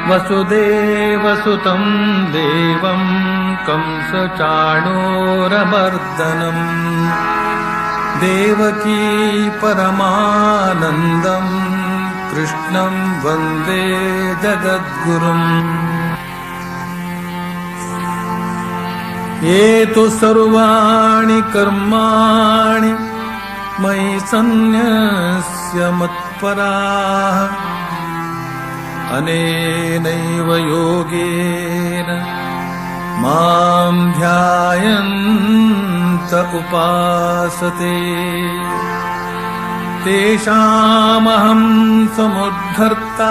ವಸುದೇವಸುತಂ ದೇವಂ ಕಂಸಚಾಣೂರಮರ್ದನಂ ದೇವಕೀ ಪರಮಾನಂದಂ ಕೃಷ್ಣಂ ವಂದೇ ಜಗದ್ಗುರುಂ. ಏತು ಸರ್ವಾಣಿ ಕರ್ಮಾಣಿ ಮಯಿ ಸನ್ಯಸ್ಯ ಮತ್ಪರಾಃ ಅನೇನೈವ ಯೋಗೇನ ಮಾಂ ಧ್ಯಾಯಂತ ಉಪಾಸತೆ ತೇಷಾಮಹಂ ಸಮುದ್ಧರ್ತಾ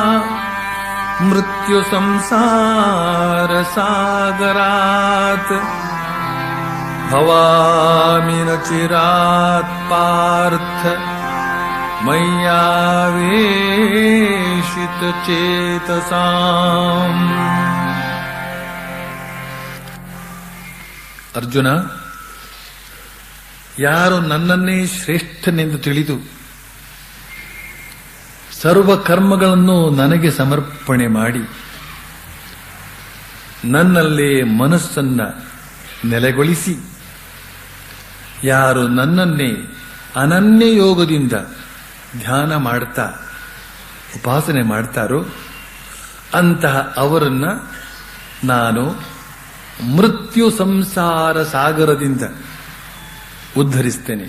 ಮೃತ್ಯು ಸಂಸಾರ ಸಾಗರಾತ್ ಭವಾಮಿ ನ ಚಿರಾತ್ ಪಾರ್ಥ ಮಯ್ಯಾವೇಶಿತ ಚೇತಸಾಂ. ಅರ್ಜುನ, ಯಾರು ನನ್ನನ್ನೇ ಶ್ರೇಷ್ಠನೆಂದು ತಿಳಿದು ಸರ್ವ ಕರ್ಮಗಳನ್ನು ನನಗೆ ಸಮರ್ಪಣೆ ಮಾಡಿ ನನ್ನಲ್ಲೇ ಮನಸ್ಸನ್ನ ನೆಲೆಗೊಳಿಸಿ ಯಾರು ನನ್ನನ್ನೇ ಅನನ್ಯ ಯೋಗದಿಂದ ಧ್ಯಾನ ಮಾಡ್ತಾ ಉಪಾಸನೆ ಮಾಡ್ತಾರೋ ಅಂತಹ ಅವರನ್ನ ನಾನು ಮೃತ್ಯು ಸಂಸಾರ ಸಾಗರದಿಂದ ಉದ್ಧರಿಸ್ತೇನೆ.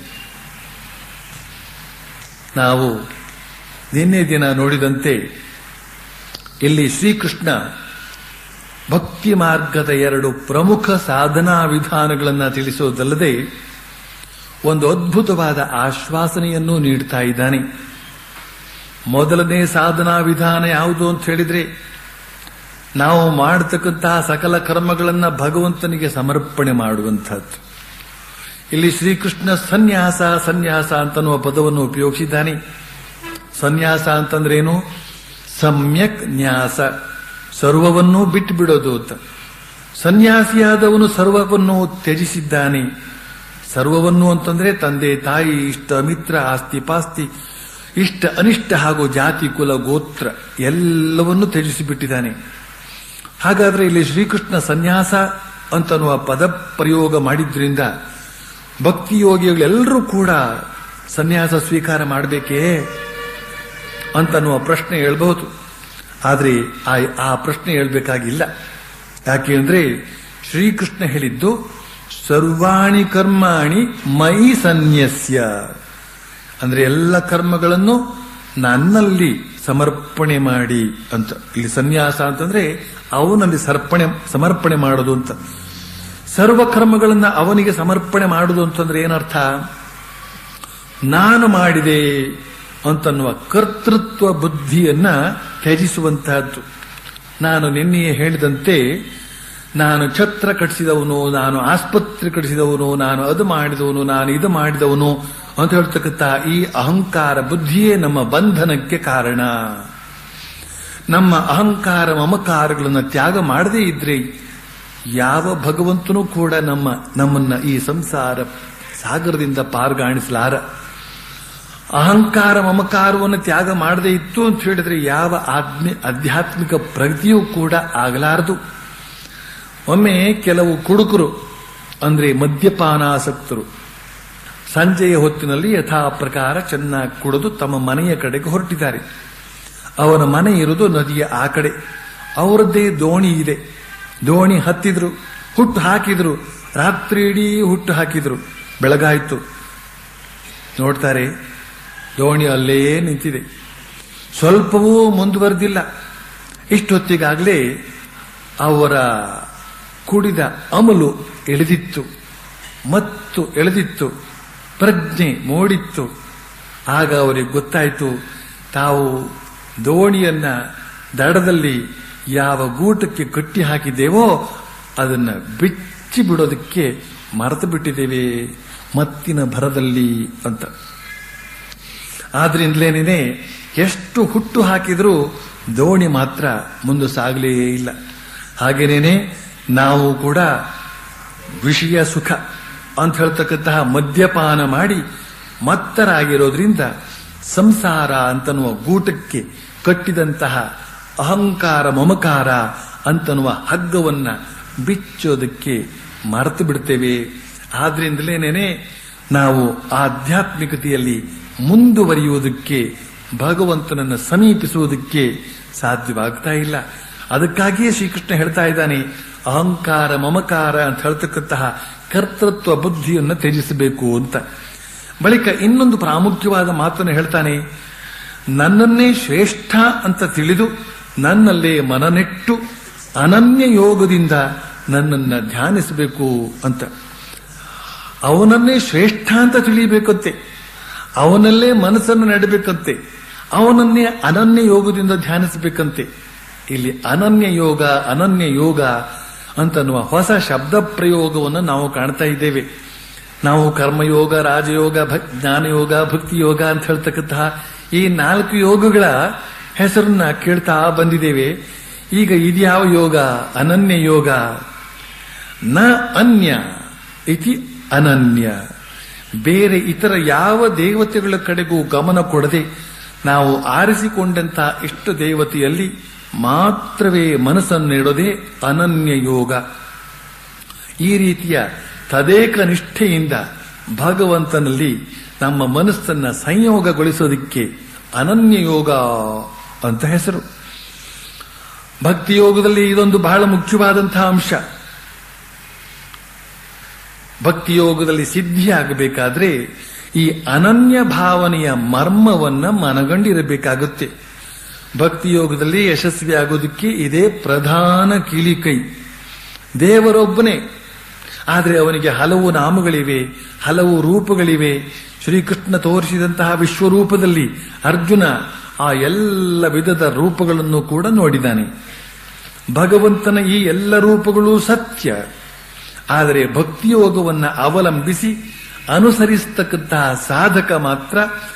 ನಾವು ನಿನ್ನೆ ದಿನ ನೋಡಿದಂತೆ ಇಲ್ಲಿ ಶ್ರೀಕೃಷ್ಣ ಭಕ್ತಿ ಮಾರ್ಗದ 2 ಪ್ರಮುಖ ಸಾಧನಾ ವಿಧಾನಗಳನ್ನು ತಿಳಿಸುವುದಲ್ಲದೆ ಒಂದು ಅದ್ಭುತವಾದ ಆಶ್ವಾಸನೆಯನ್ನು ನೀಡ್ತಾ ಇದ್ದಾನೆ. ಮೊದಲನೇ ಸಾಧನಾ ವಿಧಾನ ಯಾವುದು ಅಂತ ಹೇಳಿದ್ರೆ, ನಾವು ಮಾಡತಕ್ಕಂತಹ ಸಕಲ ಕರ್ಮಗಳನ್ನು ಭಗವಂತನಿಗೆ ಸಮರ್ಪಣೆ ಮಾಡುವಂತಹದ್ದು. ಇಲ್ಲಿ ಶ್ರೀಕೃಷ್ಣ ಸನ್ಯಾಸ ಅಂತನ್ನುವ ಪದವನ್ನು ಉಪಯೋಗಿಸಿದ್ದಾನೆ. ಸನ್ಯಾಸ ಅಂತಂದ್ರೇನು? ಸಮ್ಯಕ್ ನ್ಯಾಸ, ಸರ್ವವನ್ನೂ ಬಿಟ್ಟು ಬಿಡೋದು ಅಂತ. ಸನ್ಯಾಸಿಯಾದವನು ಸರ್ವವನ್ನು ತ್ಯಜಿಸಿದ್ದಾನೆ. ಸರ್ವವನ್ನು ಅಂತಂದ್ರೆ ತಂದೆ ತಾಯಿ, ಇಷ್ಟ ಮಿತ್ರ, ಆಸ್ತಿ ಪಾಸ್ತಿ, ಇಷ್ಟ ಅನಿಷ್ಟ ಹಾಗೂ ಜಾತಿ ಕುಲ ಗೋತ್ರ ಎಲ್ಲವನ್ನೂ ತ್ಯಜಿಸಿಬಿಟ್ಟಿದ್ದಾನೆ. ಹಾಗಾದ್ರೆ ಇಲ್ಲಿ ಶ್ರೀಕೃಷ್ಣ ಸನ್ಯಾಸ ಅಂತನ್ನುವ ಪದ ಪ್ರಯೋಗ ಮಾಡಿದ್ರಿಂದ ಭಕ್ತಿಯೋಗಿಗಳೆಲ್ಲರೂ ಕೂಡ ಸನ್ಯಾಸ ಸ್ವೀಕಾರ ಮಾಡಬೇಕೇ ಅಂತನ್ನುವ ಪ್ರಶ್ನೆ ಹೇಳ್ಬಹುದು. ಆದರೆ ಆ ಪ್ರಶ್ನೆ ಹೇಳ್ಬೇಕಾಗಿಲ್ಲ. ಯಾಕೆ ಅಂದ್ರೆ ಶ್ರೀಕೃಷ್ಣ ಹೇಳಿದ್ದು ಸರ್ವಾಣಿ ಕರ್ಮಾಣಿ ಮಯಿ ಸನ್ಯಸ್ಯ, ಅಂದ್ರೆ ಎಲ್ಲ ಕರ್ಮಗಳನ್ನು ನನ್ನಲ್ಲಿ ಸಮರ್ಪಣೆ ಮಾಡಿ ಅಂತ. ಇಲ್ಲಿ ಸನ್ಯಾಸ ಅಂತಂದ್ರೆ ಅವನಲ್ಲಿ ಸಮರ್ಪಣೆ ಮಾಡೋದು ಅಂತ. ಸರ್ವ ಕರ್ಮಗಳನ್ನ ಅವನಿಗೆ ಸಮರ್ಪಣೆ ಮಾಡುವುದು ಅಂತಂದ್ರೆ ಏನರ್ಥ? ನಾನು ಮಾಡಿದೆ ಅಂತನ್ನುವ ಕರ್ತೃತ್ವ ಬುದ್ಧಿಯನ್ನ ತ್ಯಜಿಸುವಂತಹದ್ದು. ನಾನು ನಿನ್ನೆಯೇ ಹೇಳಿದಂತೆ, ನಾನು ಛತ್ರ ಕಟ್ಟಿಸಿದವನು, ನಾನು ಆಸ್ಪತ್ರೆ ಕಟ್ಟಿಸಿದವನು, ನಾನು ಅದು ಮಾಡಿದವನು, ನಾನು ಇದು ಮಾಡಿದವನು ಅಂತ ಹೇಳ್ತಕ್ಕಂಥ ಈ ಅಹಂಕಾರ ಬುದ್ಧಿಯೇ ನಮ್ಮ ಬಂಧನಕ್ಕೆ ಕಾರಣ. ನಮ್ಮ ಅಹಂಕಾರ ಮಮಕಾರಗಳನ್ನು ತ್ಯಾಗ ಮಾಡದೇ ಇದ್ರೆ ಯಾವ ಭಗವಂತನೂ ಕೂಡ ನಮ್ಮನ್ನ ಈ ಸಂಸಾರ ಸಾಗರದಿಂದ ಪಾರ್ಗಾಣಿಸಲಾರ. ಅಹಂಕಾರ ಮಮಕಾರವನ್ನು ತ್ಯಾಗ ಮಾಡದೇ ಇತ್ತು ಅಂತ ಹೇಳಿದ್ರೆ ಯಾವ ಆಧ್ಯಾತ್ಮಿಕ ಪ್ರಗತಿಯೂ ಕೂಡ ಆಗಲಾರದು. ಒಮ್ಮೆ ಕೆಲವು ಕುಡುಕರು, ಅಂದ್ರೆ ಮದ್ಯಪಾನಾಸಕ್ತರು, ಸಂಜೆಯ ಹೊತ್ತಿನಲ್ಲಿ ಯಥಾ ಪ್ರಕಾರ ಚೆನ್ನಾಗಿ ಕುಡಿದು ತಮ್ಮ ಮನೆಯ ಕಡೆಗೆ ಹೊರಟಿದ್ದಾರೆ. ಅವರ ಮನೆ ಇರುವುದು ನದಿಯ ಆ ಕಡೆ. ಅವರದ್ದೇ ದೋಣಿ ಇದೆ. ದೋಣಿ ಹತ್ತಿದ್ರು, ಹುಟ್ಟು ಹಾಕಿದ್ರು, ರಾತ್ರಿ ಇಡೀ ಹುಟ್ಟು ಹಾಕಿದ್ರು. ಬೆಳಗಾಯಿತು, ನೋಡ್ತಾರೆ ದೋಣಿ ಅಲ್ಲೇ ನಿಂತಿದೆ. ಸ್ವಲ್ಪವೂ ಮುಂದುವರೆದಿಲ್ಲ. ಇಷ್ಟೊತ್ತಿಗಾಗಲೇ ಅವರ ಕುಡಿದ ಅಮಲು ಎಳೆದಿತ್ತು, ಮತ್ತು ಎಳೆದಿತ್ತು, ಪ್ರಜ್ಞೆ ಮೂಡಿತ್ತು. ಆಗ ಅವರಿಗೆ ಗೊತ್ತಾಯಿತು, ತಾವು ದೋಣಿಯನ್ನ ದಡದಲ್ಲಿ ಯಾವ ಗೂಟಕ್ಕೆ ಕಟ್ಟಿ ಹಾಕಿದ್ದೇವೋ ಅದನ್ನ ಬಿಚ್ಚಿ ಬಿಡೋದಕ್ಕೆ ಮರೆತು ಬಿಟ್ಟಿದ್ದೇವೆ ಮತ್ತಿನ ಭರದಲ್ಲಿ ಅಂತ. ಆದ್ರಿಂದಲೇನೇ ಎಷ್ಟು ಹುಟ್ಟು ಹಾಕಿದ್ರೂ ದೋಣಿ ಮಾತ್ರ ಮುಂದೆ ಸಾಗಲೇ ಇಲ್ಲ. ಹಾಗೇನೇನೆ ನಾವು ಕೂಡ ವಿಷಯ ಸುಖ ಅಂತ ಹೇಳ್ತಕ್ಕಂತಹ ಮದ್ಯಪಾನ ಮಾಡಿ ಮತ್ತರಾಗಿರೋದ್ರಿಂದ ಸಂಸಾರ ಅಂತನ್ನುವ ಗೂಟಕ್ಕೆ ಕಟ್ಟಿದಂತಹ ಅಹಂಕಾರ ಮಮಕಾರ ಅಂತನ್ನುವ ಹಗ್ಗವನ್ನ ಬಿಚ್ಚೋದಕ್ಕೆ ಮರೆತು ಬಿಡ್ತೇವೆ. ಆದ್ರಿಂದಲೇನೆ ನಾವು ಆಧ್ಯಾತ್ಮಿಕತೆಯಲ್ಲಿ ಮುಂದುವರಿಯುವುದಕ್ಕೆ, ಭಗವಂತನನ್ನು ಸಮೀಪಿಸುವುದಕ್ಕೆ ಸಾಧ್ಯವಾಗ್ತಾ ಇಲ್ಲ. ಅದಕ್ಕಾಗಿಯೇ ಶ್ರೀಕೃಷ್ಣ ಹೇಳ್ತಾ ಇದ್ದಾನೆ, ಅಹಂಕಾರ ಮಮಕಾರ ಅಂತ ಹೇಳ್ತಕ್ಕಂತಹ ಕರ್ತೃತ್ವ ಬುದ್ಧಿಯನ್ನು ತ್ಯಜಿಸಬೇಕು ಅಂತ. ಬಳಿಕ ಇನ್ನೊಂದು ಪ್ರಾಮುಖ್ಯವಾದ ಮಾತನ್ನು ಹೇಳ್ತಾನೆ, ನನ್ನನ್ನೇ ಶ್ರೇಷ್ಠ ಅಂತ ತಿಳಿದು ನನ್ನಲ್ಲೇ ಮನನೆಟ್ಟು ಅನನ್ಯ ಯೋಗದಿಂದ ನನ್ನನ್ನು ಧ್ಯಾನಿಸಬೇಕು ಅಂತ. ಅವನನ್ನೇ ಶ್ರೇಷ್ಠ ಅಂತ ತಿಳಿಯಬೇಕಂತೆ, ಅವನಲ್ಲೇ ಮನಸ್ಸನ್ನು ನೆಡಬೇಕಂತೆ, ಅವನನ್ನೇ ಅನನ್ಯ ಯೋಗದಿಂದ ಧ್ಯಾನಿಸಬೇಕಂತೆ. ಇಲ್ಲಿ ಅನನ್ಯ ಯೋಗ ಅಂತನ್ನುವ ಹೊಸ ಶಬ್ದ ಪ್ರಯೋಗವನ್ನು ನಾವು ಕಾಣ್ತಾ ಇದ್ದೇವೆ. ನಾವು ಕರ್ಮಯೋಗ, ರಾಜಯೋಗ, ಜ್ಞಾನಯೋಗ, ಭಕ್ತಿ ಯೋಗ ಅಂತ ಹೇಳ್ತಕ್ಕಂತಹ ಈ 4 ಯೋಗಗಳ ಹೆಸರನ್ನ ಕೇಳ್ತಾ ಬಂದಿದ್ದೇವೆ. ಈಗ ಇದ್ಯಾವ ಯೋಗ? ಅನನ್ಯ ಯೋಗ. ನ ಅನ್ಯ ಇತಿ ಅನನ್ಯ. ಬೇರೆ ಇತರ ಯಾವ ದೇವತೆಗಳ ಕಡೆಗೂ ಗಮನ ಕೊಡದೆ ನಾವು ಆರಿಸಿಕೊಂಡಂತಹ ಇಷ್ಟ ದೇವತೆಯಲ್ಲಿ ಮಾತ್ರವೇ ಮನಸ್ಸನ್ನಿಡೋದೇ ಅನನ್ಯ ಯೋಗ. ಈ ರೀತಿಯ ತದೇಕ ನಿಷ್ಠೆಯಿಂದ ಭಗವಂತನಲ್ಲಿ ನಮ್ಮ ಮನಸ್ಸನ್ನ ಸಂಯೋಗಗೊಳಿಸೋದಕ್ಕೆ ಅನನ್ಯ ಯೋಗ ಅಂತ ಹೆಸರು. ಭಕ್ತಿ ಯೋಗದಲ್ಲಿ ಇದೊಂದು ಬಹಳ ಮುಖ್ಯವಾದಂತಹ ಅಂಶ. ಭಕ್ತಿ ಯೋಗದಲ್ಲಿ ಸಿದ್ಧಿಯಾಗಬೇಕಾದ್ರೆ ಈ ಅನನ್ಯ ಭಾವನೆಯ ಮರ್ಮವನ್ನ ಮನಗಂಡಿರಬೇಕಾಗುತ್ತೆ. ಭಕ್ತಿ ಯೋಗದಲ್ಲಿ ಯಶಸ್ವಿ ಆಗೋದಕ್ಕೆ ಇದೇ ಪ್ರಧಾನ ಕೀಲಿಕೈ. ದೇವರೊಬ್ಬನೇ, ಆದರೆ ಅವನಿಗೆ ಹಲವು ನಾಮಗಳಿವೆ, ಹಲವು ರೂಪಗಳಿವೆ. ಶ್ರೀಕೃಷ್ಣ ತೋರಿಸಿದಂತಹ ವಿಶ್ವರೂಪದಲ್ಲಿ ಅರ್ಜುನ ಆ ಎಲ್ಲ ವಿಧದ ರೂಪಗಳನ್ನು ಕೂಡ ನೋಡಿದ್ದಾನೆ. ಭಗವಂತನ ಈ ಎಲ್ಲ ರೂಪಗಳು ಸತ್ಯ. ಆದರೆ ಭಕ್ತಿಯೋಗವನ್ನು ಅವಲಂಬಿಸಿ ಅನುಸರಿಸತಕ್ಕಂತಹ ಸಾಧಕ ಮಾತ್ರ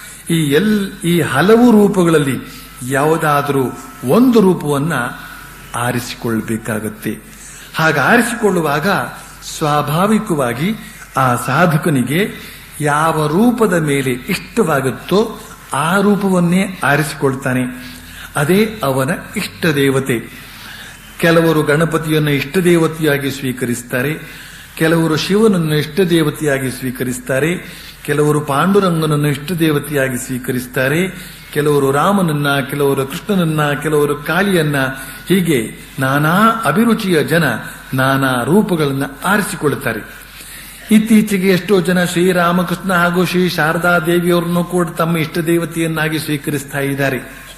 ಈ ಹಲವು ರೂಪಗಳಲ್ಲಿ ಯಾವುದಾದರೂ ಒಂದು ರೂಪವನ್ನ ಆರಿಸಿಕೊಳ್ಳಬೇಕಾಗತ್ತೆ. ಹಾಗೆ ಆರಿಸಿಕೊಳ್ಳುವಾಗ ಸ್ವಾಭಾವಿಕವಾಗಿ ಆ ಸಾಧಕನಿಗೆ ಯಾವ ರೂಪದ ಮೇಲೆ ಇಷ್ಟವಾಗುತ್ತೋ ಆ ರೂಪವನ್ನೇ ಆರಿಸಿಕೊಳ್ತಾನೆ. ಅದೇ ಅವನ ಇಷ್ಟ ದೇವತೆ. ಕೆಲವರು ಗಣಪತಿಯನ್ನು ಇಷ್ಟ ದೇವತೆಯಾಗಿ ಸ್ವೀಕರಿಸುತ್ತಾರೆ, ಕೆಲವರು ಶಿವನನ್ನು ಇಷ್ಟ ದೇವತೆಯಾಗಿ ಸ್ವೀಕರಿಸುತ್ತಾರೆ, ಕೆಲವರು ಪಾಂಡುರಂಗನನ್ನು ಇಷ್ಟ ದೇವತೆಯಾಗಿ ಸ್ವೀಕರಿಸುತ್ತಾರೆ, ಕೆಲವರು ರಾಮನನ್ನ, ಕೆಲವರು ಕೃಷ್ಣನನ್ನ, ಕೆಲವರು ಕಾಳಿಯನ್ನ. ಹೀಗೆ ನಾನಾ ಅಭಿರುಚಿಯ ಜನ ನಾನಾ ರೂಪಗಳನ್ನು ಆರಿಸಿಕೊಳ್ಳುತ್ತಾರೆ. ಇತ್ತೀಚೆಗೆ ಎಷ್ಟೋ ಜನ ಶ್ರೀರಾಮಕೃಷ್ಣ ಹಾಗೂ ಶ್ರೀ ಶಾರದಾ ದೇವಿಯವರನ್ನು ಕೂಡ ತಮ್ಮ ಇಷ್ಟ ದೇವತೆಯನ್ನಾಗಿ ಸ್ವೀಕರಿಸ್ತಾ ಇದ್ದಾರೆ.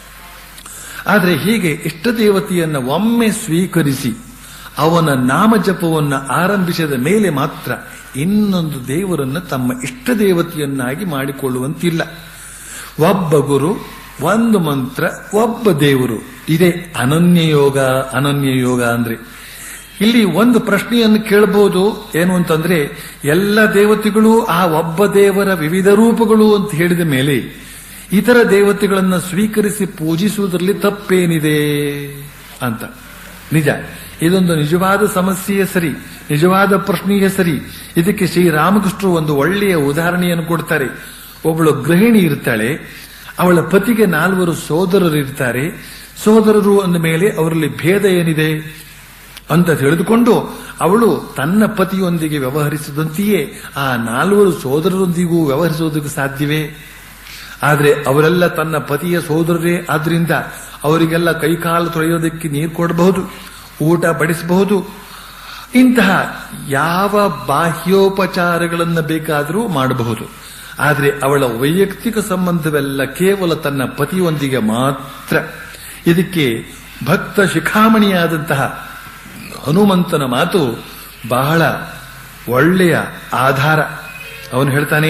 ಆದರೆ ಹೀಗೆ ಇಷ್ಟ ದೇವತೆಯನ್ನು ಒಮ್ಮೆ ಸ್ವೀಕರಿಸಿ ಅವನ ನಾಮಜಪವನ್ನು ಆರಂಭಿಸಿದ ಮೇಲೆ ಮಾತ್ರ ಇನ್ನೊಂದು ದೇವರನ್ನು ತಮ್ಮ ಇಷ್ಟ ದೇವತೆಯನ್ನಾಗಿ ಮಾಡಿಕೊಳ್ಳುವಂತಿಲ್ಲ. ಒಬ್ಬ ಗುರು, ಒಂದು ಮಂತ್ರ, ಒಬ್ಬ ದೇವರು. ಇದೇ ಅನನ್ಯ ಯೋಗ ಅಂದ್ರೆ. ಇಲ್ಲಿ ಒಂದು ಪ್ರಶ್ನೆಯನ್ನು ಕೇಳಬಹುದು, ಏನು ಅಂತಂದ್ರೆ, ಎಲ್ಲ ದೇವತೆಗಳು ಆ ಒಬ್ಬ ದೇವರ ವಿವಿಧ ರೂಪಗಳು ಅಂತ ಹೇಳಿದ ಮೇಲೆ ಇತರ ದೇವತೆಗಳನ್ನು ಸ್ವೀಕರಿಸಿ ಪೂಜಿಸುವುದರಲ್ಲಿ ತಪ್ಪೇನಿದೆ ಅಂತ. ನಿಜ, ಇದೊಂದು ನಿಜವಾದ ಸಮಸ್ಯೆಯೇ ಸರಿ, ನಿಜವಾದ ಪ್ರಶ್ನೆಯೇ ಸರಿ. ಇದಕ್ಕೆ ಶ್ರೀರಾಮಕೃಷ್ಣರು ಒಂದು ಒಳ್ಳೆಯ ಉದಾಹರಣೆಯನ್ನು ಕೊಡ್ತಾರೆ. ಒಬ್ಬಳು ಗೃಹಿಣಿ ಇರ್ತಾಳೆ, ಅವಳ ಪತಿಗೆ 4 ಸೋದರರು ಇರ್ತಾರೆ. ಸೋದರರು ಅಂದ ಮೇಲೆ ಅವರಲ್ಲಿ ಭೇದ ಏನಿದೆ ಅಂತ ತಿಳಿದುಕೊಂಡು ಅವಳು ತನ್ನ ಪತಿಯೊಂದಿಗೆ ವ್ಯವಹರಿಸಿದಂತೆಯೇ ಆ 4 ಸೋದರರೊಂದಿಗೂ ವ್ಯವಹರಿಸುವುದಕ್ಕೆ ಸಾಧ್ಯವೇ? ಆದರೆ ಅವರೆಲ್ಲ ತನ್ನ ಪತಿಯ ಸೋದರರೇ ಆದ್ರಿಂದ ಅವರಿಗೆಲ್ಲ ಕೈಕಾಲು ತೊಳೆಯೋದಕ್ಕೆ ನೀರು ಕೊಡಬಹುದು, ಊಟ ಬಡಿಸಬಹುದು. ಇಂತಹ ಯಾವ ಬಾಹ್ಯೋಪಚಾರಗಳನ್ನು ಬೇಕಾದರೂ ಮಾಡಬಹುದು. ಆದರೆ ಅವಳ ವೈಯಕ್ತಿಕ ಸಂಬಂಧವೆಲ್ಲ ಕೇವಲ ತನ್ನ ಪತಿಯೊಂದಿಗೆ ಮಾತ್ರ. ಇದಕ್ಕೆ ಭಕ್ತ ಶಿಖಾಮಣಿಯಾದಂತಹ ಹನುಮಂತನ ಮಾತು ಬಹಳ ಒಳ್ಳೆಯ ಆಧಾರ. ಅವನು ಹೇಳ್ತಾನೆ,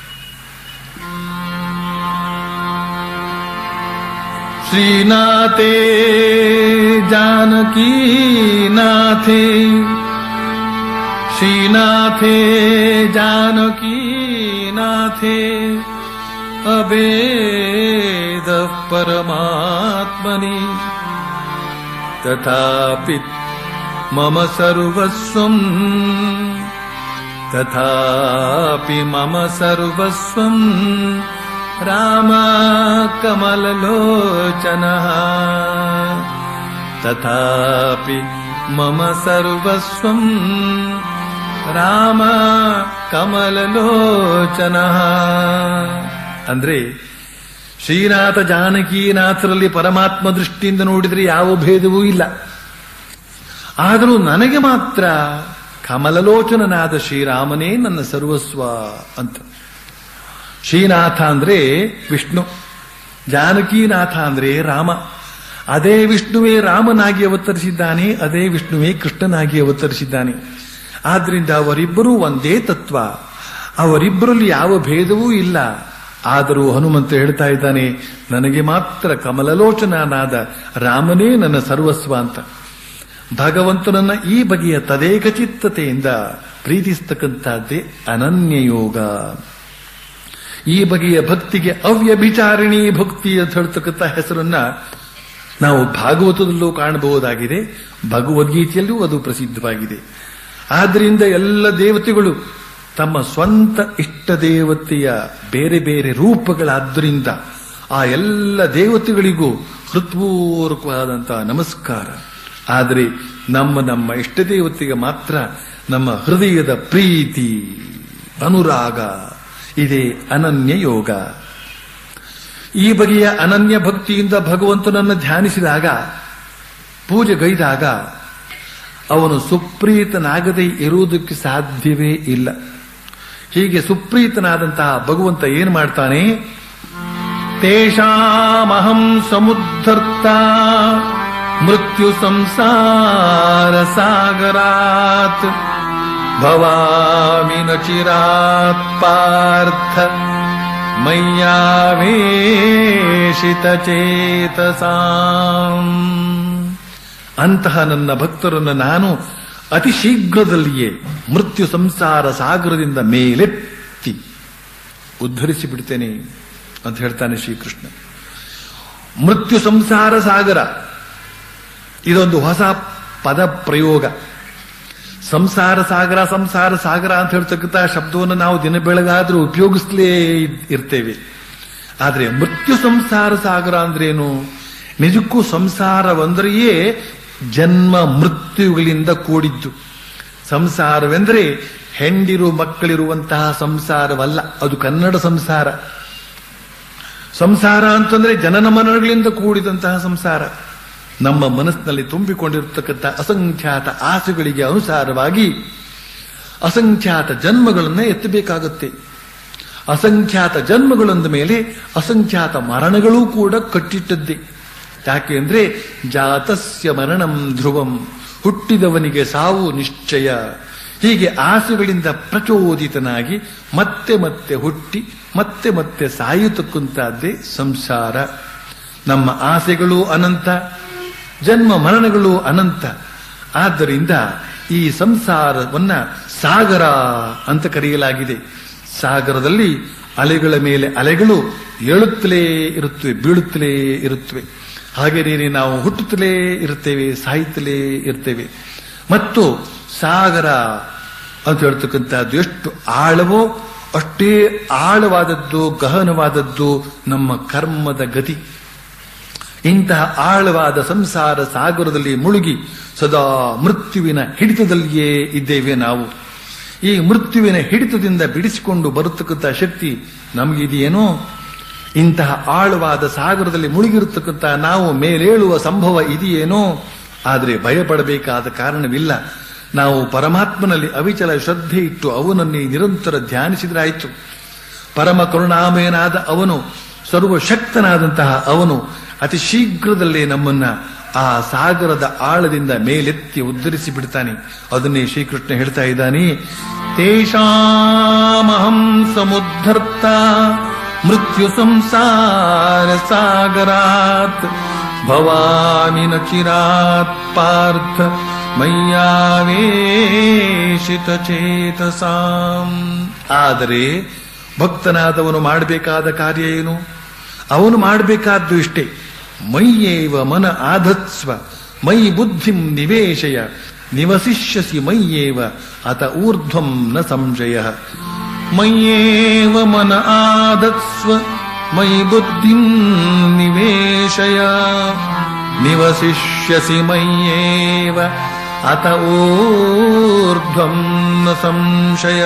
ಶ್ರೀನಾಥೇ ಜಾನಕೀ ನಾಥೇ, ಶ್ರೀನಾಥೇ ಜಾನಕೀ ನಾಥೇ, ಅಭೇದ ಪರಮಾತ್ಮನಿ ತಥಾಪಿ ಮಮ ಸರ್ವಸ್ವಂ, ತಥಾಪಿ ಮಮ ಸರ್ವಸ್ವಂ ರಾಮ ಕಮಲಲೋಚನಃ. ತಥಾಪಿ ಮಮ ಸರ್ವಸ್ವಂ ರಾಮ ಕಮಲಲೋಚನ. ಅಂದ್ರೆ ಶ್ರೀನಾಥ ಜಾನಕೀನಾಥರಲ್ಲಿ ಪರಮಾತ್ಮ ದೃಷ್ಟಿಯಿಂದ ನೋಡಿದರೆ ಯಾವ ಭೇದವೂ ಇಲ್ಲ. ಆದರೂ ನನಗೆ ಮಾತ್ರ ಕಮಲಲೋಚನನಾದ ಶ್ರೀರಾಮನೇ ನನ್ನ ಸರ್ವಸ್ವ ಅಂತ. ಶ್ರೀನಾಥ ಅಂದ್ರೆ ವಿಷ್ಣು, ಜಾನಕೀನಾಥ ಅಂದ್ರೆ ರಾಮ. ಅದೇ ವಿಷ್ಣುವೇ ರಾಮನಾಗಿ ಅವತರಿಸಿದ್ದಾನೆ, ಅದೇ ವಿಷ್ಣುವೇ ಕೃಷ್ಣನಾಗಿ ಅವತರಿಸಿದ್ದಾನೆ. ಆದ್ರಿಂದ ಅವರಿಬ್ಬರೂ ಒಂದೇ ತತ್ವ, ಅವರಿಬ್ಬರಲ್ಲಿ ಯಾವ ಭೇದವೂ ಇಲ್ಲ. ಆದರೂ ಹನುಮಂತ ಹೇಳ್ತಾ ಇದ್ದಾನೆ, ನನಗೆ ಮಾತ್ರ ಕಮಲಲೋಚನನಾದ ರಾಮನೇ ನನ್ನ ಸರ್ವಸ್ವ ಅಂತ. ಭಗವಂತನನ್ನ ಈ ಬಗೆಯ ತದೇಕ ಚಿತ್ತತೆಯಿಂದ ಪ್ರೀತಿಸ್ತಕ್ಕಂಥದ್ದೇ ಅನನ್ಯ ಯೋಗ. ಈ ಬಗೆಯ ಭಕ್ತಿಗೆ ಅವ್ಯಭಿಚಾರಿಣಿ ಭಕ್ತಿ ಅಂತ ಹೇಳ್ತಕ್ಕಂಥ ಹೆಸರನ್ನ ನಾವು ಭಾಗವತದಲ್ಲೂ ಕಾಣಬಹುದಾಗಿದೆ, ಭಗವದ್ಗೀತೆಯಲ್ಲೂ ಅದು ಪ್ರಸಿದ್ಧವಾಗಿದೆ. ಆದ್ದರಿಂದ ಎಲ್ಲ ದೇವತೆಗಳು ತಮ್ಮ ಸ್ವಂತ ಇಷ್ಟ ದೇವತೆಯ ಬೇರೆ ಬೇರೆ ರೂಪಗಳಾದ್ದರಿಂದ ಆ ಎಲ್ಲ ದೇವತೆಗಳಿಗೂ ಹೃತ್ಪೂರ್ವಕವಾದಂತಹ ನಮಸ್ಕಾರ. ಆದರೆ ನಮ್ಮ ಇಷ್ಟ ದೇವತೆಗೆ ಮಾತ್ರ ನಮ್ಮ ಹೃದಯದ ಪ್ರೀತಿ ಅನುರಾಗ ಇದೇ ಅನನ್ಯ ಯೋಗ. ಈ ಬಗೆಯ ಅನನ್ಯ ಭಕ್ತಿಯಿಂದ ಭಗವಂತನನ್ನು ಧ್ಯಾನಿಸಿದಾಗ, ಪೂಜೆಗೈದಾಗ ಅವನು ಸುಪ್ರೀತನಾಗದೇ ಇರುವುದಕ್ಕೆ ಸಾಧ್ಯವೇ ಇಲ್ಲ. ಹೀಗೆ ಸುಪ್ರೀತನಾದಂತಹ ಭಗವಂತ ಏನು ಮಾಡ್ತಾನೆ? ತೇಷಾಮಹಂ ಸಮುದ್ಧರ್ತ ಮೃತ್ಯು ಸಂಸಾರ ಸಾಗರಾತ್ ಭವಾಮಿ ನ ಚಿರಾತ್ ಪಾರ್ಥ ಮಯ್ಯಾವೇಶಿತ ಚೇತಸಾಂ. ಅಂತಹ ನನ್ನ ಭಕ್ತರನ್ನು ನಾನು ಅತಿ ಶೀಘ್ರದಲ್ಲಿಯೇ ಮೃತ್ಯು ಸಂಸಾರ ಸಾಗರದಿಂದ ಮೇಲೆತ್ತಿ ಉದ್ಧರಿಸಿ ಬಿಡ್ತೇನೆ ಅಂತ ಹೇಳ್ತಾನೆ ಶ್ರೀಕೃಷ್ಣ. ಮೃತ್ಯು ಸಂಸಾರ ಸಾಗರ ಇದೊಂದು ಹೊಸ ಪದ ಪ್ರಯೋಗ. ಸಂಸಾರ ಸಾಗರ ಸಂಸಾರ ಸಾಗರ ಅಂತ ಹೇಳ್ತಕ್ಕಂಥ ಶಬ್ದವನ್ನು ನಾವು ದಿನ ಬೆಳಗಾದ್ರೂ ಉಪಯೋಗಿಸಲೇ ಇರ್ತೇವೆ. ಆದರೆ ಮೃತ್ಯು ಸಂಸಾರ ಸಾಗರ ಅಂದ್ರೇನು? ನಿಜಕ್ಕೂ ಸಂಸಾರವೆಂದರೆಯೇ ಜನ್ಮ ಮೃತ್ಯುಗಳಿಂದ ಕೂಡಿದ್ದು. ಸಂಸಾರವೆಂದರೆ ಹೆಂಡಿರು ಮಕ್ಕಳಿರುವಂತಹ ಸಂಸಾರವಲ್ಲ, ಅದು ಕನ್ನಡ ಸಂಸಾರ. ಸಂಸಾರ ಅಂತಂದ್ರೆ ಜನನ ಮರಣಗಳಿಂದ ಕೂಡಿದಂತಹ ಸಂಸಾರ. ನಮ್ಮ ಮನಸ್ಸಿನಲ್ಲಿ ತುಂಬಿಕೊಂಡಿರತಕ್ಕಂಥ ಅಸಂಖ್ಯಾತ ಆಸೆಗಳಿಗೆ ಅನುಸಾರವಾಗಿ ಅಸಂಖ್ಯಾತ ಜನ್ಮಗಳನ್ನು ಎತ್ತಬೇಕಾಗುತ್ತೆ. ಅಸಂಖ್ಯಾತ ಜನ್ಮಗಳಂದ ಮೇಲೆ ಅಸಂಖ್ಯಾತ ಮರಣಗಳೂ ಕೂಡ ಕಟ್ಟಿಟ್ಟದ್ದೇ. ಯಾಕೆ ಅಂದ್ರೆ ಜಾತಸ್ಯ ಮರಣಂ ಧ್ರುವಂ, ಹುಟ್ಟಿದವನಿಗೆ ಸಾವು ನಿಶ್ಚಯ. ಹೀಗೆ ಆಸೆಗಳಿಂದ ಪ್ರಚೋದಿತನಾಗಿ ಮತ್ತೆ ಮತ್ತೆ ಹುಟ್ಟಿ ಮತ್ತೆ ಮತ್ತೆ ಸಾಯುತ್ತಕ್ಕಂಥದ್ದೇ ಸಂಸಾರ. ನಮ್ಮ ಆಸೆಗಳು ಅನಂತ, ಜನ್ಮ ಮರಣಗಳು ಅನಂತ. ಆದ್ದರಿಂದ ಈ ಸಂಸಾರವನ್ನ ಸಾಗರ ಅಂತ ಕರೆಯಲಾಗಿದೆ. ಸಾಗರದಲ್ಲಿ ಅಲೆಗಳ ಮೇಲೆ ಅಲೆಗಳು ಏಳುತ್ತಲೇ ಇರುತ್ತವೆ, ಬೀಳುತ್ತಲೇ ಇರುತ್ತವೆ. ಹಾಗೆಯೇ ನಾವು ಹುಟ್ಟುತ್ತಲೇ ಇರ್ತೇವೆ, ಸಾಯುತ್ತಲೇ ಇರ್ತೇವೆ. ಮತ್ತು ಸಾಗರ ಅಂತ ಹೇಳ್ತಕ್ಕಂಥದ್ದು ಎಷ್ಟು ಆಳವೋ ಅಷ್ಟೇ ಆಳವಾದದ್ದು, ಗಹನವಾದದ್ದು ನಮ್ಮ ಕರ್ಮದ ಗತಿ. ಇಂತಹ ಆಳವಾದ ಸಂಸಾರ ಸಾಗರದಲ್ಲಿ ಮುಳುಗಿ ಸದಾ ಮೃತ್ಯುವಿನ ಹಿಡಿತದಲ್ಲಿಯೇ ಇದ್ದೇವೆ ನಾವು. ಈ ಮೃತ್ಯುವಿನ ಹಿಡಿತದಿಂದ ಬಿಡಿಸಿಕೊಂಡು ಬರತಕ್ಕಂಥ ಶಕ್ತಿ ನಮಗಿದೆಯೇನೋ? ಇಂತಹ ಆಳವಾದ ಸಾಗರದಲ್ಲಿ ಮುಳುಗಿರತಕ್ಕಂಥ ನಾವು ಮೇಲೇಳುವ ಸಂಭವ ಇದೆಯೇನೋ? ಆದರೆ ಭಯಪಡಬೇಕಾದ ಕಾರಣವಿಲ್ಲ. ನಾವು ಪರಮಾತ್ಮನಲ್ಲಿ ಅವಿಚಲ ಶ್ರದ್ಧೆ ಇಟ್ಟು ಅವನನ್ನೇ ನಿರಂತರ ಧ್ಯಾನಿಸಿದ್ರಾಯಿತು. ಪರಮ ಕರುಣಾಮಯನಾದ ಅವನು, ಸರ್ವಶಕ್ತನಾದಂತಹ ಅವನು ಅತಿ ಶೀಘ್ರದಲ್ಲೇ ನಮ್ಮನ್ನ ಆ ಸಾಗರದ ಆಳದಿಂದ ಮೇಲೆತ್ತಿ ಉದ್ಧರಿಸಿ ಬಿಡ್ತಾನೆ. ಅದನ್ನೇ ಶ್ರೀಕೃಷ್ಣ ಹೇಳ್ತಾ ಇದ್ದಾನೆ, ತೇಷಾಮಹಂ ಸಮುದ್ಧರ್ತ ಮೃತ್ಯು ಸಂಸಾರ ಸಾಗರಾತ್ ಭವಾಮಿ ನ ಚಿರಾತ್ ಪಾರ್ಥ ಮಯ್ಯಾವೇಶಿತ ಚೇತಸಾಂ. ಆದರೆ ಭಕ್ತನಾದವನು ಮಾಡಬೇಕಾದ ಕಾರ್ಯ ಏನು? ಅವನು ಮಾಡಬೇಕಾದ್ದು ಇಷ್ಟೇ, ಮಯ್ಯೇವ ಮನ ಆಧತ್ಸ್ವ ಮೈ ಬುದ್ಧಿಂ ನಿವೇಶಯ ನಿವಸಿಷ್ಯಸಿ ಮಯ್ಯೇವ ಅತ ಊರ್ಧ್ವಂ ನ ಸಂಶಯ. ಮಯ್ಯೇವ ಮನ ಆಧತ್ಸ್ವ ಮೈ ಬುದ್ಧಿಂ ನಿವೇಶಯ ನಿವಸಿಷ್ಯಸಿ ಮಯ್ಯೇವ ಅತ ಊರ್ಧ್ವಂ ನ ಸಂಶಯ.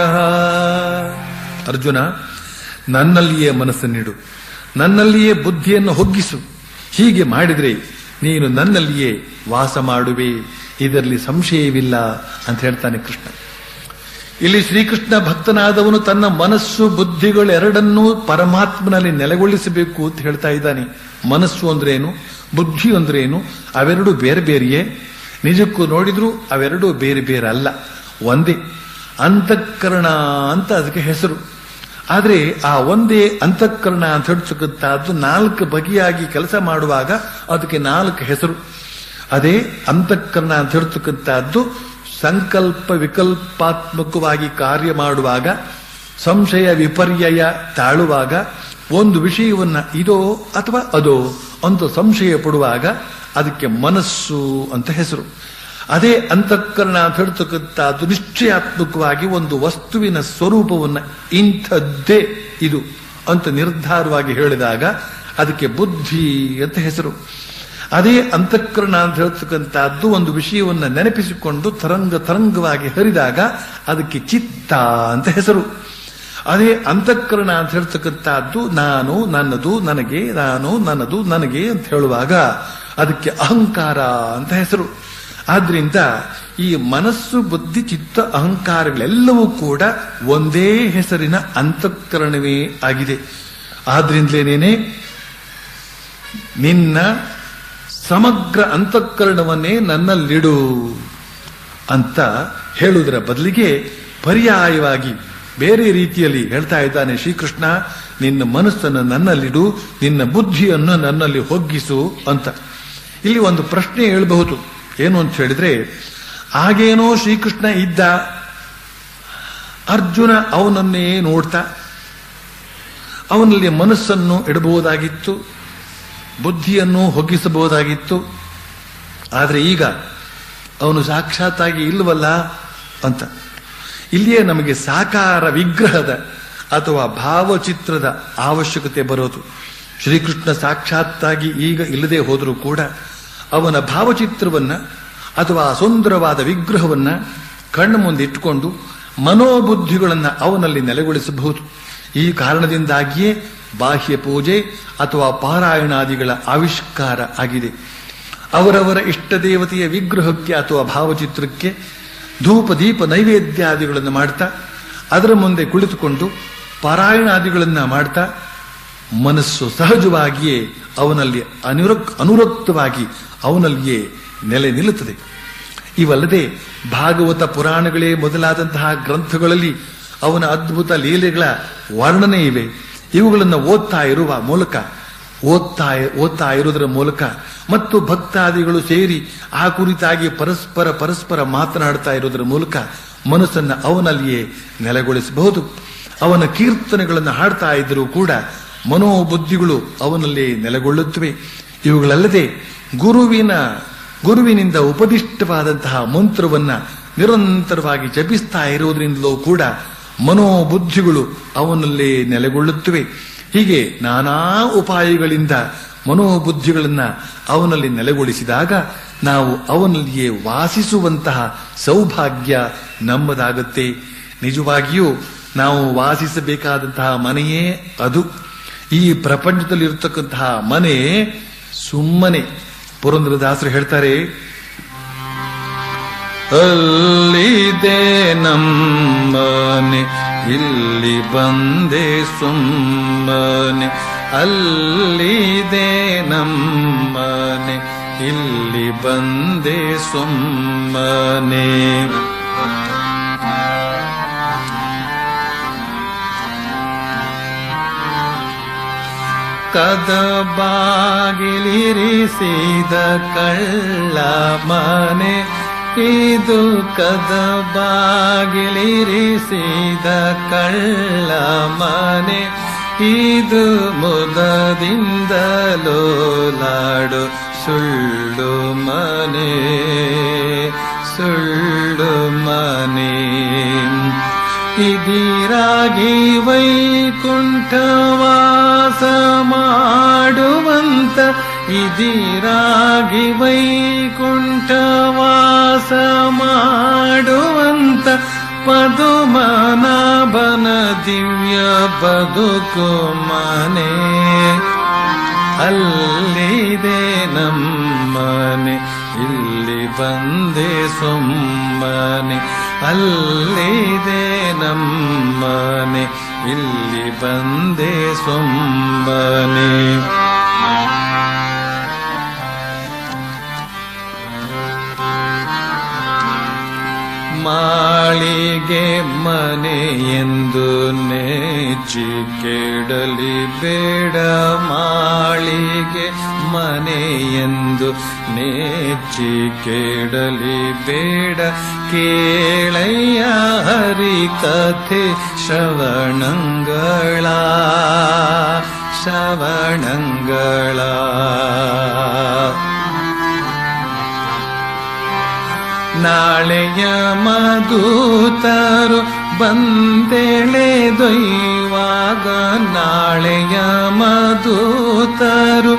ಅರ್ಜುನ, ನನ್ನಲ್ಲಿಯೇ ಮನಸ್ಸನ್ನಿಡು, ನನ್ನಲ್ಲಿಯೇ ಬುದ್ಧಿಯನ್ನು ಹೊಗ್ಗಿಸು. ಹೀಗೆ ಮಾಡಿದರೆ ನೀನು ನನ್ನಲ್ಲಿಯೇ ವಾಸ ಮಾಡುವೆ, ಇದರಲ್ಲಿ ಸಂಶಯವಿಲ್ಲ ಅಂತ ಹೇಳ್ತಾನೆ ಕೃಷ್ಣ. ಇಲ್ಲಿ ಶ್ರೀಕೃಷ್ಣ ಭಕ್ತನಾದವನು ತನ್ನ ಮನಸ್ಸು ಬುದ್ಧಿಗಳೆರಡನ್ನೂ ಪರಮಾತ್ಮನಲ್ಲಿ ನೆಲೆಗೊಳಿಸಬೇಕು ಅಂತ ಹೇಳ್ತಾ ಇದ್ದಾನೆ. ಮನಸ್ಸು ಅಂದ್ರೇನು, ಬುದ್ಧಿ ಅಂದ್ರೇನು? ಅವೆರಡು ಬೇರೆ ಬೇರೆಯೇ? ನಿಜಕ್ಕೂ ನೋಡಿದ್ರು ಅವೆರಡೂ ಬೇರೆ ಬೇರೆ ಅಲ್ಲ, ಒಂದೇ. ಅಂತಃಕರಣ ಅಂತ ಅದಕ್ಕೆ ಹೆಸರು. ಆದರೆ ಆ ಒಂದೇ ಅಂತಃಕರಣ ಅಂತ ಹೇಳ್ತಕ್ಕಂಥದ್ದು 4 ಬಗೆಯಾಗಿ ಕೆಲಸ ಮಾಡುವಾಗ ಅದಕ್ಕೆ 4 ಹೆಸರು. ಅದೇ ಅಂತಃಕರಣ ಅಂತ ಹೇಳ್ತಕ್ಕಂಥದ್ದು ಸಂಕಲ್ಪ ವಿಕಲ್ಪಾತ್ಮಕವಾಗಿ ಕಾರ್ಯ ಮಾಡುವಾಗ, ಸಂಶಯ ವಿಪರ್ಯಯ ತಾಳುವಾಗ, ಒಂದು ವಿಷಯವನ್ನ ಇದೋ ಅಥವಾ ಅದೋ ಅಂತ ಸಂಶಯ ಪಡುವಾಗ ಅದಕ್ಕೆ ಮನಸ್ಸು ಅಂತ ಹೆಸರು. ಅದೇ ಅಂತಃಕರಣ ಅಂತ ಹೇಳ್ತಕ್ಕಂಥದ್ದು ನಿಶ್ಚಯಾತ್ಮಕವಾಗಿ ಒಂದು ವಸ್ತುವಿನ ಸ್ವರೂಪವನ್ನು ಇಂಥದ್ದೇ ಇದು ಅಂತ ನಿರ್ಧಾರವಾಗಿ ಹೇಳಿದಾಗ ಅದಕ್ಕೆ ಬುದ್ಧಿ ಅಂತ ಹೆಸರು. ಅದೇ ಅಂತಃಕರಣ ಅಂತ ಹೇಳ್ತಕ್ಕಂಥದ್ದು ಒಂದು ವಿಷಯವನ್ನು ನೆನಪಿಸಿಕೊಂಡು ತರಂಗವಾಗಿ ಹರಿದಾಗ ಅದಕ್ಕೆ ಚಿತ್ತ ಅಂತ ಹೆಸರು. ಅದೇ ಅಂತಃಕರಣ ಅಂತ ಹೇಳ್ತಕ್ಕಂಥದ್ದು ನಾನು, ನನ್ನದು, ನನಗೆ, ನಾನು, ನನ್ನದು, ನನಗೆ ಅಂತ ಹೇಳುವಾಗ ಅದಕ್ಕೆ ಅಹಂಕಾರ ಅಂತ ಹೆಸರು. ಆದ್ರಿಂದ ಈ ಮನಸ್ಸು, ಬುದ್ಧಿ, ಚಿತ್ತ, ಅಹಂಕಾರಗಳೆಲ್ಲವೂ ಕೂಡ ಒಂದೇ ಹೆಸರಿನ ಅಂತಃಕರಣವೇ ಆಗಿದೆ. ಆದ್ರಿಂದಲೇನೇನೆ ನಿನ್ನ ಸಮಗ್ರ ಅಂತಃಕರಣವನ್ನೇ ನನ್ನಲ್ಲಿಡು ಅಂತ ಹೇಳುವುದರ ಬದಲಿಗೆ ಪರ್ಯಾಯವಾಗಿ ಬೇರೆ ರೀತಿಯಲ್ಲಿ ಹೇಳ್ತಾ ಇದ್ದಾನೆ ಶ್ರೀಕೃಷ್ಣ. ನಿನ್ನ ಮನಸ್ಸನ್ನು ನನ್ನಲ್ಲಿಡು, ನಿನ್ನ ಬುದ್ಧಿಯನ್ನು ನನ್ನಲ್ಲಿ ಹೊಗ್ಗಿಸು ಅಂತ. ಇಲ್ಲಿ ಒಂದು ಪ್ರಶ್ನೆ ಹೇಳಬಹುದು. ಏನು ಅಂತ ಹೇಳಿದ್ರೆ, ಆಗೇನೋ ಶ್ರೀಕೃಷ್ಣ ಇದ್ದ, ಅರ್ಜುನ ಅವನನ್ನೇ ನೋಡ್ತಾ ಅವನಲ್ಲಿ ಮನಸ್ಸನ್ನು ಇಡಬಹುದಾಗಿತ್ತು, ಬುದ್ಧಿಯನ್ನು ಹೊಗ್ಗಿಸಬಹುದಾಗಿತ್ತು. ಆದರೆ ಈಗ ಅವನು ಸಾಕ್ಷಾತ್ತಾಗಿ ಇಲ್ಲವಲ್ಲ ಅಂತ. ಇಲ್ಲಿಯೇ ನಮಗೆ ಸಾಕಾರ ವಿಗ್ರಹದ ಅಥವಾ ಭಾವಚಿತ್ರದ ಅವಶ್ಯಕತೆ ಬರೋದು. ಶ್ರೀಕೃಷ್ಣ ಸಾಕ್ಷಾತ್ತಾಗಿ ಈಗ ಇಲ್ಲದೆ ಹೋದರೂ ಕೂಡ ಅವನ ಭಾವಚಿತ್ರವನ್ನ ಅಥವಾ ಸುಂದರವಾದ ವಿಗ್ರಹವನ್ನ ಕಣ್ಣು ಮುಂದೆ ಇಟ್ಟುಕೊಂಡು ಮನೋಬುದ್ಧಿಗಳನ್ನು ಅವನಲ್ಲಿ ನೆಲೆಗೊಳಿಸಬಹುದು. ಈ ಕಾರಣದಿಂದಾಗಿಯೇ ಬಾಹ್ಯ ಪೂಜೆ ಅಥವಾ ಪಾರಾಯಣಾದಿಗಳ ಆವಿಷ್ಕಾರ ಆಗಿದೆ. ಅವರವರ ಇಷ್ಟ ದೇವತೆಯ ವಿಗ್ರಹಕ್ಕೆ ಅಥವಾ ಭಾವಚಿತ್ರಕ್ಕೆ ಧೂಪ ದೀಪ ನೈವೇದ್ಯಾದಿಗಳನ್ನು ಮಾಡ್ತಾ ಅದರ ಮುಂದೆ ಕುಳಿತುಕೊಂಡು ಪಾರಾಯಣಾದಿಗಳನ್ನು ಮಾಡ್ತಾ ಮನಸ್ಸು ಸಹಜವಾಗಿಯೇ ಅವನಲ್ಲಿ ಅನುರಕ್ತವಾಗಿ ಅವನಲ್ಲಿಯೇ ನೆಲೆ ನಿಲ್ಲುತ್ತದೆ. ಇವಲ್ಲದೆ ಭಾಗವತ ಪುರಾಣಗಳೇ ಮೊದಲಾದಂತಹ ಗ್ರಂಥಗಳಲ್ಲಿ ಅವನ ಅದ್ಭುತ ಲೀಲೆಗಳ ವರ್ಣನೆ ಇವೆ. ಇವುಗಳನ್ನು ಓದ್ತಾ ಇರುವುದರ ಮೂಲಕ ಮತ್ತು ಭಕ್ತಾದಿಗಳು ಸೇರಿ ಆ ಕುರಿತಾಗಿ ಪರಸ್ಪರ ಮಾತನಾಡ್ತಾ ಇರುವುದರ ಮೂಲಕ ಮನಸ್ಸನ್ನು ಅವನಲ್ಲಿಯೇ ನೆಲೆಗೊಳಿಸಬಹುದು. ಅವನ ಕೀರ್ತನೆಗಳನ್ನು ಹಾಡ್ತಾ ಇದ್ದರೂ ಕೂಡ ಮನೋಬುದ್ಧಿಗಳು ಅವನಲ್ಲಿ ನೆಲೆಗೊಳ್ಳುತ್ತವೆ. ಇವುಗಳಲ್ಲದೆ ಗುರುವಿನಿಂದ ಉಪದಿಷ್ಟವಾದಂತಹ ಮಂತ್ರವನ್ನ ನಿರಂತರವಾಗಿ ಜಪಿಸ್ತಾ ಇರುವುದರಿಂದಲೂ ಕೂಡ ಮನೋಬುದ್ಧಿಗಳು ಅವನಲ್ಲೇ ನೆಲೆಗೊಳ್ಳುತ್ತವೆ. ಹೀಗೆ ನಾನಾ ಉಪಾಯಗಳಿಂದ ಮನೋಬುದ್ಧಿಗಳನ್ನ ಅವನಲ್ಲಿ ನೆಲೆಗೊಳಿಸಿದಾಗ ನಾವು ಅವನಲ್ಲಿಯೇ ವಾಸಿಸುವಂತಹ ಸೌಭಾಗ್ಯ ನಮ್ಮದಾಗುತ್ತೆ. ನಿಜವಾಗಿಯೂ ನಾವು ವಾಸಿಸಬೇಕಾದಂತಹ ಮನೆಯೇ ಅದು. ಈ ಪ್ರಪಂಚದಲ್ಲಿರತಕ್ಕಂತಹ ಮನೆ ಸುಮ್ಮನೆ. ಪುರಂದರದಾಸರು ಹೇಳ್ತಾರೆ, ಅಲ್ಲಿದೆ ನಮ್ಮನೆ ಇಲ್ಲಿ ಬಂದೆ ಸುಮ್ಮನೆ, ಅಲ್ಲಿದೆ ನಮ್ಮನೆ ಇಲ್ಲಿ ಬಂದೆ ಸುಮ್ಮನೆ. ಕದ ಬಾಗಿಲಿರಿಸಿದ ಕಳ್ಳ ಮನೆ ಇದು, ಕದ ಬಾಗಿಲಿರಿಸಿದ ಕಳ್ಳ ಮನೆ ಇದು, ಮುದದಿಂದ ಲೋಲಾಡು ಸುಳ್ಳು ಮನೆ, ಸುಳ್ಳು ಮನೆ. ಇದಿರಾಗಿ ವೈಕುಂಠವಾಸ ಮಾಡುವಂತ ಅಧೀರಾಗಿ ವೈಕುಂಠವಾಸ ಮಾಡುವಂತ ಪದುಮನಾಭನ ದಿವ್ಯ ಬದುಕು ಮನೆ ಅಲ್ಲಿದೆ ನಮ್ಮನೆ ಇಲ್ಲಿ ಬಂದೆ ಸುಮ್ಮನೆ ಅಲ್ಲಿದೆ ನಮ್ಮನೆ ಇಲ್ಲಿ ಬಂದೆ ಸುಮ್ಮನೆ ಮಾಳಿಗೆ ಮನೆ ಎಂದು ನೆಚ್ಚಿ ಕೆಡಲಿ ಬೇಡ ಮಾಳಿಗೆ ಮನೆ ಎಂದು ನೆಚ್ಚಿ ಕೆಡಲಿ ಬೇಡ ಕೇಳಯ್ಯ ಹರಿ ಕಥೆ ಶ್ರವಣಂಗಳ ನಾಳೆಯ ಮಧುತರು ಬಂದೆಳೆದೊಯ್ಯುವಾಗ ನಾಳೆಯ ಮಧುತರು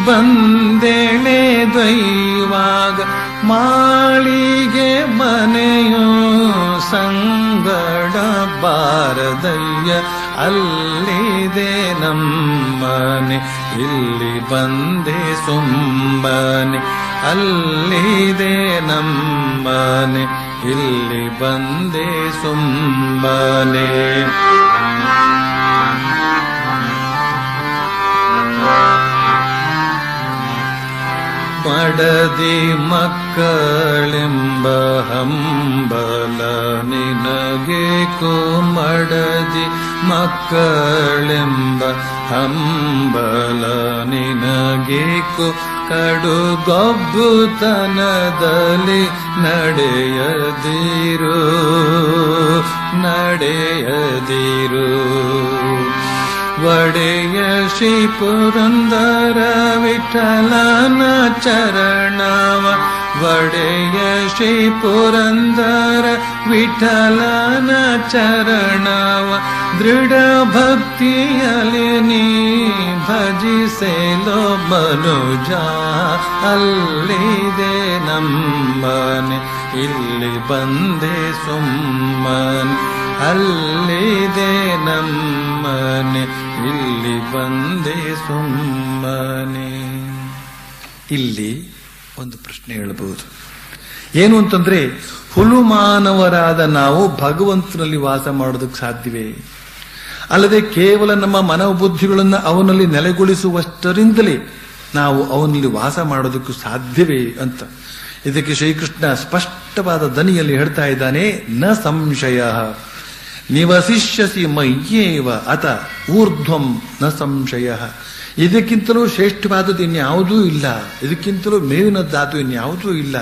ಬಂದೆಳೆದೊಯ್ಯುವಾಗ ಮಾಳಿಗೆ ಮನೆಯು ಸಂಗಡ ಬಾರದಯ್ಯ ಅಲ್ಲಿದೆ ನಮ್ಮನೆ ಇಲ್ಲಿ ಬಂದೆ ಸುಮ್ಮನೆ ಅಲ್ಲಿದೆ ನಮ್ಮನೆ ಇಲ್ಲಿ ಬಂದೆ ಸುಮ್ಮನೆ ಮಡದಿ ಮಕ್ಕಳೆಂಬ ಹಂಬಲ ನಿನಗೆ ಮಡದಿ ಮಕ್ಕಳೆಂಬ ಹಂಬಲ ನಿನಗೆ ಕಡುಗೊಬ್ಬುತನದಲ್ಲಿ ನಡೆಯದಿರು ಒಡೆಯ ಶ್ರೀ ಪುರಂದರ ವಿಠಲನ ಚರಣವ ಒಡೆಯ ಶ್ರೀ ಪುರಂದರ ವಿಠಲನ ಚರಣವ ದೃಢ ಭಕ್ತಿಯಲ್ಲಿ ನೀ ಭಜಿಸೆಲೋ ಮನುಜ ಅಲ್ಲಿದೆ ನಮ್ಮನೆ ಇಲ್ಲಿ ಬಂದೆ ಸುಮ್ಮನೆ ಅಲ್ಲಿದೆ ನಮ್ಮನೆ ಇಲ್ಲಿ ಬಂದೆ ಸುಮ್ಮನೆ. ಇಲ್ಲಿ ಒಂದು ಪ್ರಶ್ನೆ ಹೇಳಬಹುದು. ಏನು ಅಂತಂದ್ರೆ, ಹುಲು ಮಾನವರಾದ ನಾವು ಭಗವಂತನಲ್ಲಿ ವಾಸ ಮಾಡೋದಕ್ಕೆ ಸಾಧ್ಯವೇ? ಅಲ್ಲದೆ ಕೇವಲ ನಮ್ಮ ಮನೋಬುದ್ಧಿಗಳನ್ನು ಅವನಲ್ಲಿ ನೆಲೆಗೊಳಿಸುವಷ್ಟರಿಂದಲೇ ನಾವು ಅವನಲ್ಲಿ ವಾಸ ಮಾಡೋದಕ್ಕೂ ಸಾಧ್ಯವೇ ಅಂತ ಇದಕ್ಕೆ ಶ್ರೀಕೃಷ್ಣ ಸ್ಪಷ್ಟವಾದ ದನಿಯಲ್ಲಿ ಹೇಳ್ತಾ ಇದ್ದಾನೆ. ನ ಸಂಶಯ ನಿವಸಿಷ್ಯಸಿ ಮಯ್ಯೇವ ಅತ ಊರ್ಧ್ವಂ ನ ಸಂಶಯ. ಇದಕ್ಕಿಂತಲೂ ಶ್ರೇಷ್ಠವಾದದ್ದು ಇನ್ಯಾವುದೂ ಇಲ್ಲ, ಇದಕ್ಕಿಂತಲೂ ಮೇಲಿನದ್ದಾದ್ದು ಇನ್ಯಾವುದೂ ಇಲ್ಲ,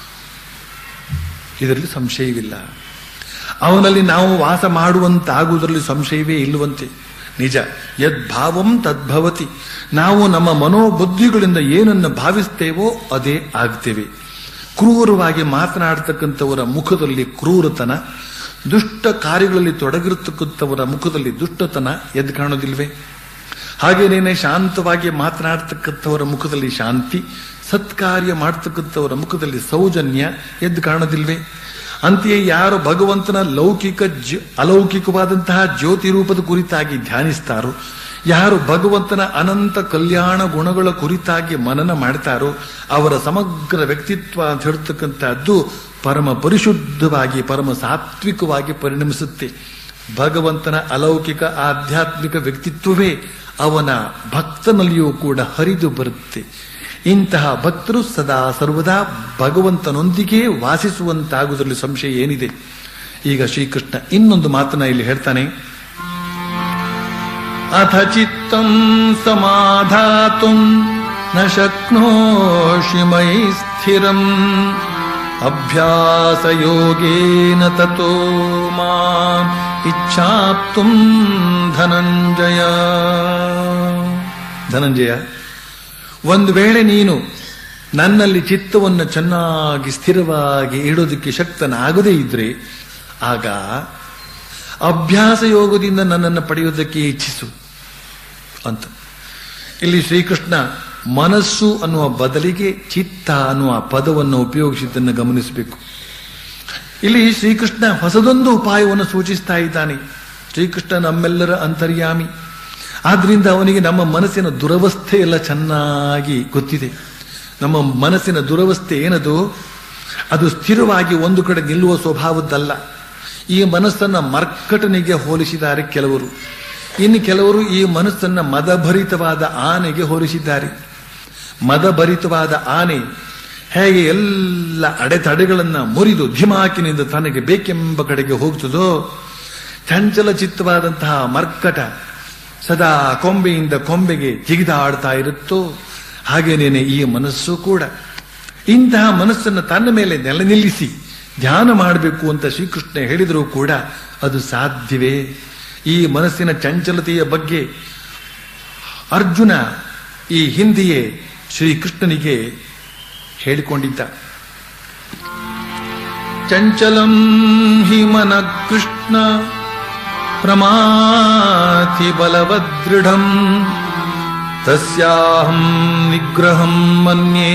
ಇದರಲ್ಲಿ ಸಂಶಯವಿಲ್ಲ. ಅವನಲ್ಲಿ ನಾವು ವಾಸ ಮಾಡುವಂತಾಗುವುದರಲ್ಲಿ ಸಂಶಯವೇ ಇಲ್ಲವಂತೆ. ನಿಜ, ಯದ್ಭಾವಂ ತದ್ಭವತಿ. ನಾವು ನಮ್ಮ ಮನೋಬುದ್ಧಿಗಳಿಂದ ಏನನ್ನು ಭಾವಿಸ್ತೇವೋ ಅದೇ ಆಗ್ತೇವೆ. ಕ್ರೂರವಾಗಿ ಮಾತನಾಡ್ತಕ್ಕಂಥವರ ಮುಖದಲ್ಲಿ ಕ್ರೂರತನ, ದುಷ್ಟ ಕಾರ್ಯಗಳಲ್ಲಿ ತೊಡಗಿರತಕ್ಕಂಥವರ ಮುಖದಲ್ಲಿ ದುಷ್ಟತನ ಎದ್ದು ಕಾಣೋದಿಲ್ವೇ? ಹಾಗೇನೇನೆ ಶಾಂತವಾಗಿ ಮಾತನಾಡ್ತಕ್ಕಂಥವರ ಮುಖದಲ್ಲಿ ಶಾಂತಿ, ಸತ್ಕಾರ್ಯ ಮಾಡ್ತಕ್ಕಂಥವರ ಮುಖದಲ್ಲಿ ಸೌಜನ್ಯ ಎದ್ದು ಕಾಣೋದಿಲ್ವೇ? ಅಂತೆಯೇ ಯಾರು ಭಗವಂತನ ಲೌಕಿಕ ಅಲೌಕಿಕವಾದಂತಹ ಜ್ಯೋತಿ ರೂಪದ ಕುರಿತಾಗಿ ಧ್ಯಾನಿಸ್ತಾರೋ, ಯಾರು ಭಗವಂತನ ಅನಂತ ಕಲ್ಯಾಣ ಗುಣಗಳ ಕುರಿತಾಗಿ ಮನನ ಮಾಡ್ತಾರೋ, ಅವರ ಸಮಗ್ರ ವ್ಯಕ್ತಿತ್ವ ಅಂತ ಹೇಳ್ತಕ್ಕಂಥದ್ದು ಪರಮ ಪರಿಶುದ್ಧವಾಗಿ ಪರಮ ಸಾತ್ವಿಕವಾಗಿ ಪರಿಣಮಿಸುತ್ತೆ. ಭಗವಂತನ ಅಲೌಕಿಕ ಆಧ್ಯಾತ್ಮಿಕ ವ್ಯಕ್ತಿತ್ವವೇ ಅವನ ಭಕ್ತನಲ್ಲಿಯೂ ಕೂಡ ಹರಿದು ಬರುತ್ತೆ. ಇಂತಹ ಭಕ್ತರು ಸದಾ ಸರ್ವದಾ ಭಗವಂತನೊಂದಿಗೆ ವಾಸಿಸುವಂತಾಗುವುದರಲ್ಲಿ ಸಂಶಯ ಏನಿದೆ? ಈಗ ಶ್ರೀಕೃಷ್ಣ ಇನ್ನೊಂದು ಮಾತನ್ನ ಇಲ್ಲಿ ಹೇಳ್ತಾನೆ. ಅಥ ಚಿತ್ತಂ ಸಮಾಧಾತುಂ ನ ಶಕ್ನೋಷಿ ಮೈ ಸ್ಥಿರಂ ಅಭ್ಯಾಸ ಯೋಗೇನ ತತೋ ಮಾಂ ಇಚ್ಛಾಪ್ತುಂ ಧನಂಜಯ. ಒಂದು ವೇಳೆ ನೀನು ನನ್ನಲ್ಲಿ ಚಿತ್ತವನ್ನು ಚೆನ್ನಾಗಿ ಸ್ಥಿರವಾಗಿ ಇಡೋದಕ್ಕೆ ಶಕ್ತನಾಗದೇ ಇದ್ರೆ, ಆಗ ಅಭ್ಯಾಸ ಯೋಗದಿಂದ ನನ್ನನ್ನು ಪಡೆಯೋದಕ್ಕೆ ಇಚ್ಛಿಸು ಅಂತ. ಇಲ್ಲಿ ಶ್ರೀಕೃಷ್ಣ ಮನಸ್ಸು ಅನ್ನುವ ಬದಲಿಗೆ ಚಿತ್ತ ಅನ್ನುವ ಪದವನ್ನು ಉಪಯೋಗಿಸಿದ್ದನ್ನು ಗಮನಿಸಬೇಕು. ಇಲ್ಲಿ ಶ್ರೀಕೃಷ್ಣ ಹೊಸದೊಂದು ಉಪಾಯವನ್ನು ಸೂಚಿಸ್ತಾ ಇದ್ದಾನೆ. ಶ್ರೀಕೃಷ್ಣ ನಮ್ಮೆಲ್ಲರ ಅಂತರ್ಯಾಮಿ. ಆದ್ರಿಂದ ಅವನಿಗೆ ನಮ್ಮ ಮನಸ್ಸಿನ ದುರವಸ್ಥೆ ಎಲ್ಲ ಚೆನ್ನಾಗಿ ಗೊತ್ತಿದೆ. ನಮ್ಮ ಮನಸ್ಸಿನ ದುರವಸ್ಥೆ ಏನದು? ಅದು ಸ್ಥಿರವಾಗಿ ಒಂದು ಕಡೆ ನಿಲ್ಲುವ ಸ್ವಭಾವದ್ದಲ್ಲ. ಈ ಮನಸ್ಸನ್ನ ಮರ್ಕಟನಿಗೆ ಹೋಲಿಸಿದ್ದಾರೆ ಕೆಲವರು. ಇನ್ನು ಕೆಲವರು ಈ ಮನಸ್ಸನ್ನ ಮದಭರಿತವಾದ ಆನೆಗೆ ಹೋಲಿಸಿದ್ದಾರೆ. ಮದಭರಿತವಾದ ಆನೆ ಹೇಗೆ ಎಲ್ಲ ಅಡೆತಡೆಗಳನ್ನು ಮುರಿದು ಧಿಮಾಕಿನಿಂದ ತನಗೆ ಬೇಕೆಂಬ ಕಡೆಗೆ ಹೋಗ್ತದೋ, ಚಂಚಲ ಚಿತ್ತವಾದಂತಹ ಮರ್ಕಟ ಸದಾ ಕೊಂಬೆಯಿಂದ ಕೊಂಬೆಗೆ ಜಿಗಿದಾಡ್ತಾ ಇರುತ್ತೋ, ಹಾಗೇನೇನೆ ಈ ಮನಸ್ಸು ಕೂಡ. ಇಂತಹ ಮನಸ್ಸನ್ನು ತನ್ನ ಮೇಲೆ ನೆಲೆ ನಿಲ್ಲಿಸಿ ಧ್ಯಾನ ಮಾಡಬೇಕು ಅಂತ ಶ್ರೀಕೃಷ್ಣ ಹೇಳಿದರೂ ಕೂಡ ಅದು ಸಾಧ್ಯವೇ? ಈ ಮನಸ್ಸಿನ ಚಂಚಲತೆಯ ಬಗ್ಗೆ ಅರ್ಜುನ ಈ ಹಿಂದೆಯೇ ಶ್ರೀಕೃಷ್ಣನಿಗೆ ಹೇಳಿಕೊಂಡಿದ್ದ. ಚಂಚಲಂ ಹಿ ಮನ ಕೃಷ್ಣ ಪ್ರಮಾಥಿ ಬಲವದೃಢಂ ತಸ್ಯಾಹಂ ನಿಗ್ರಹಂ ಮನ್ಯೇ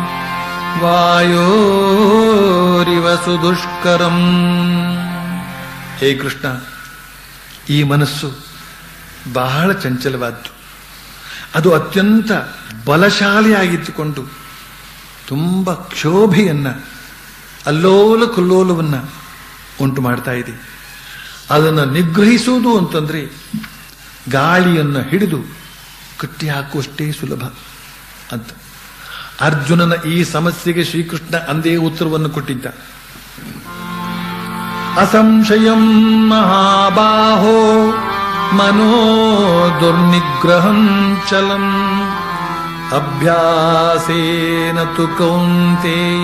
ವಾಯೋರಿವ ಸುದುಷ್ಕರಂ. ಹೇ ಕೃಷ್ಣ, ಈ ಮನಸ್ಸು ಬಹಳ ಚಂಚಲವಾದ್ದು. ಅದು ಅತ್ಯಂತ ಬಲಶಾಲಿಯಾಗಿದ್ದುಕೊಂಡು ತುಂಬ ಕ್ಷೋಭೆಯನ್ನ, ಅಲ್ಲೋಲ ಕಲ್ಲೋಲವನ್ನ ಉಂಟು ಮಾಡ್ತಾ ಇದೆ. ಅದನ್ನು ನಿಗ್ರಹಿಸುವುದು ಅಂತಂದ್ರೆ ಗಾಳಿಯನ್ನು ಹಿಡಿದು ಕಟ್ಟಿ ಹಾಕುವಷ್ಟೇ ಸುಲಭ ಅಂತ. ಅರ್ಜುನನ ಈ ಸಮಸ್ಯೆಗೆ ಶ್ರೀಕೃಷ್ಣ ಅಂದೇ ಉತ್ತರವನ್ನು ಕೊಟ್ಟಿದ್ದ. ಅಸಂಶಯಂ ಮಹಾಬಾಹೋ ಮನೋ ದುರ್ನಿಗ್ರಹಂ ಚಲಂ ಅಭ್ಯಾಸೇನ ತು ಕೌಂತೇಯ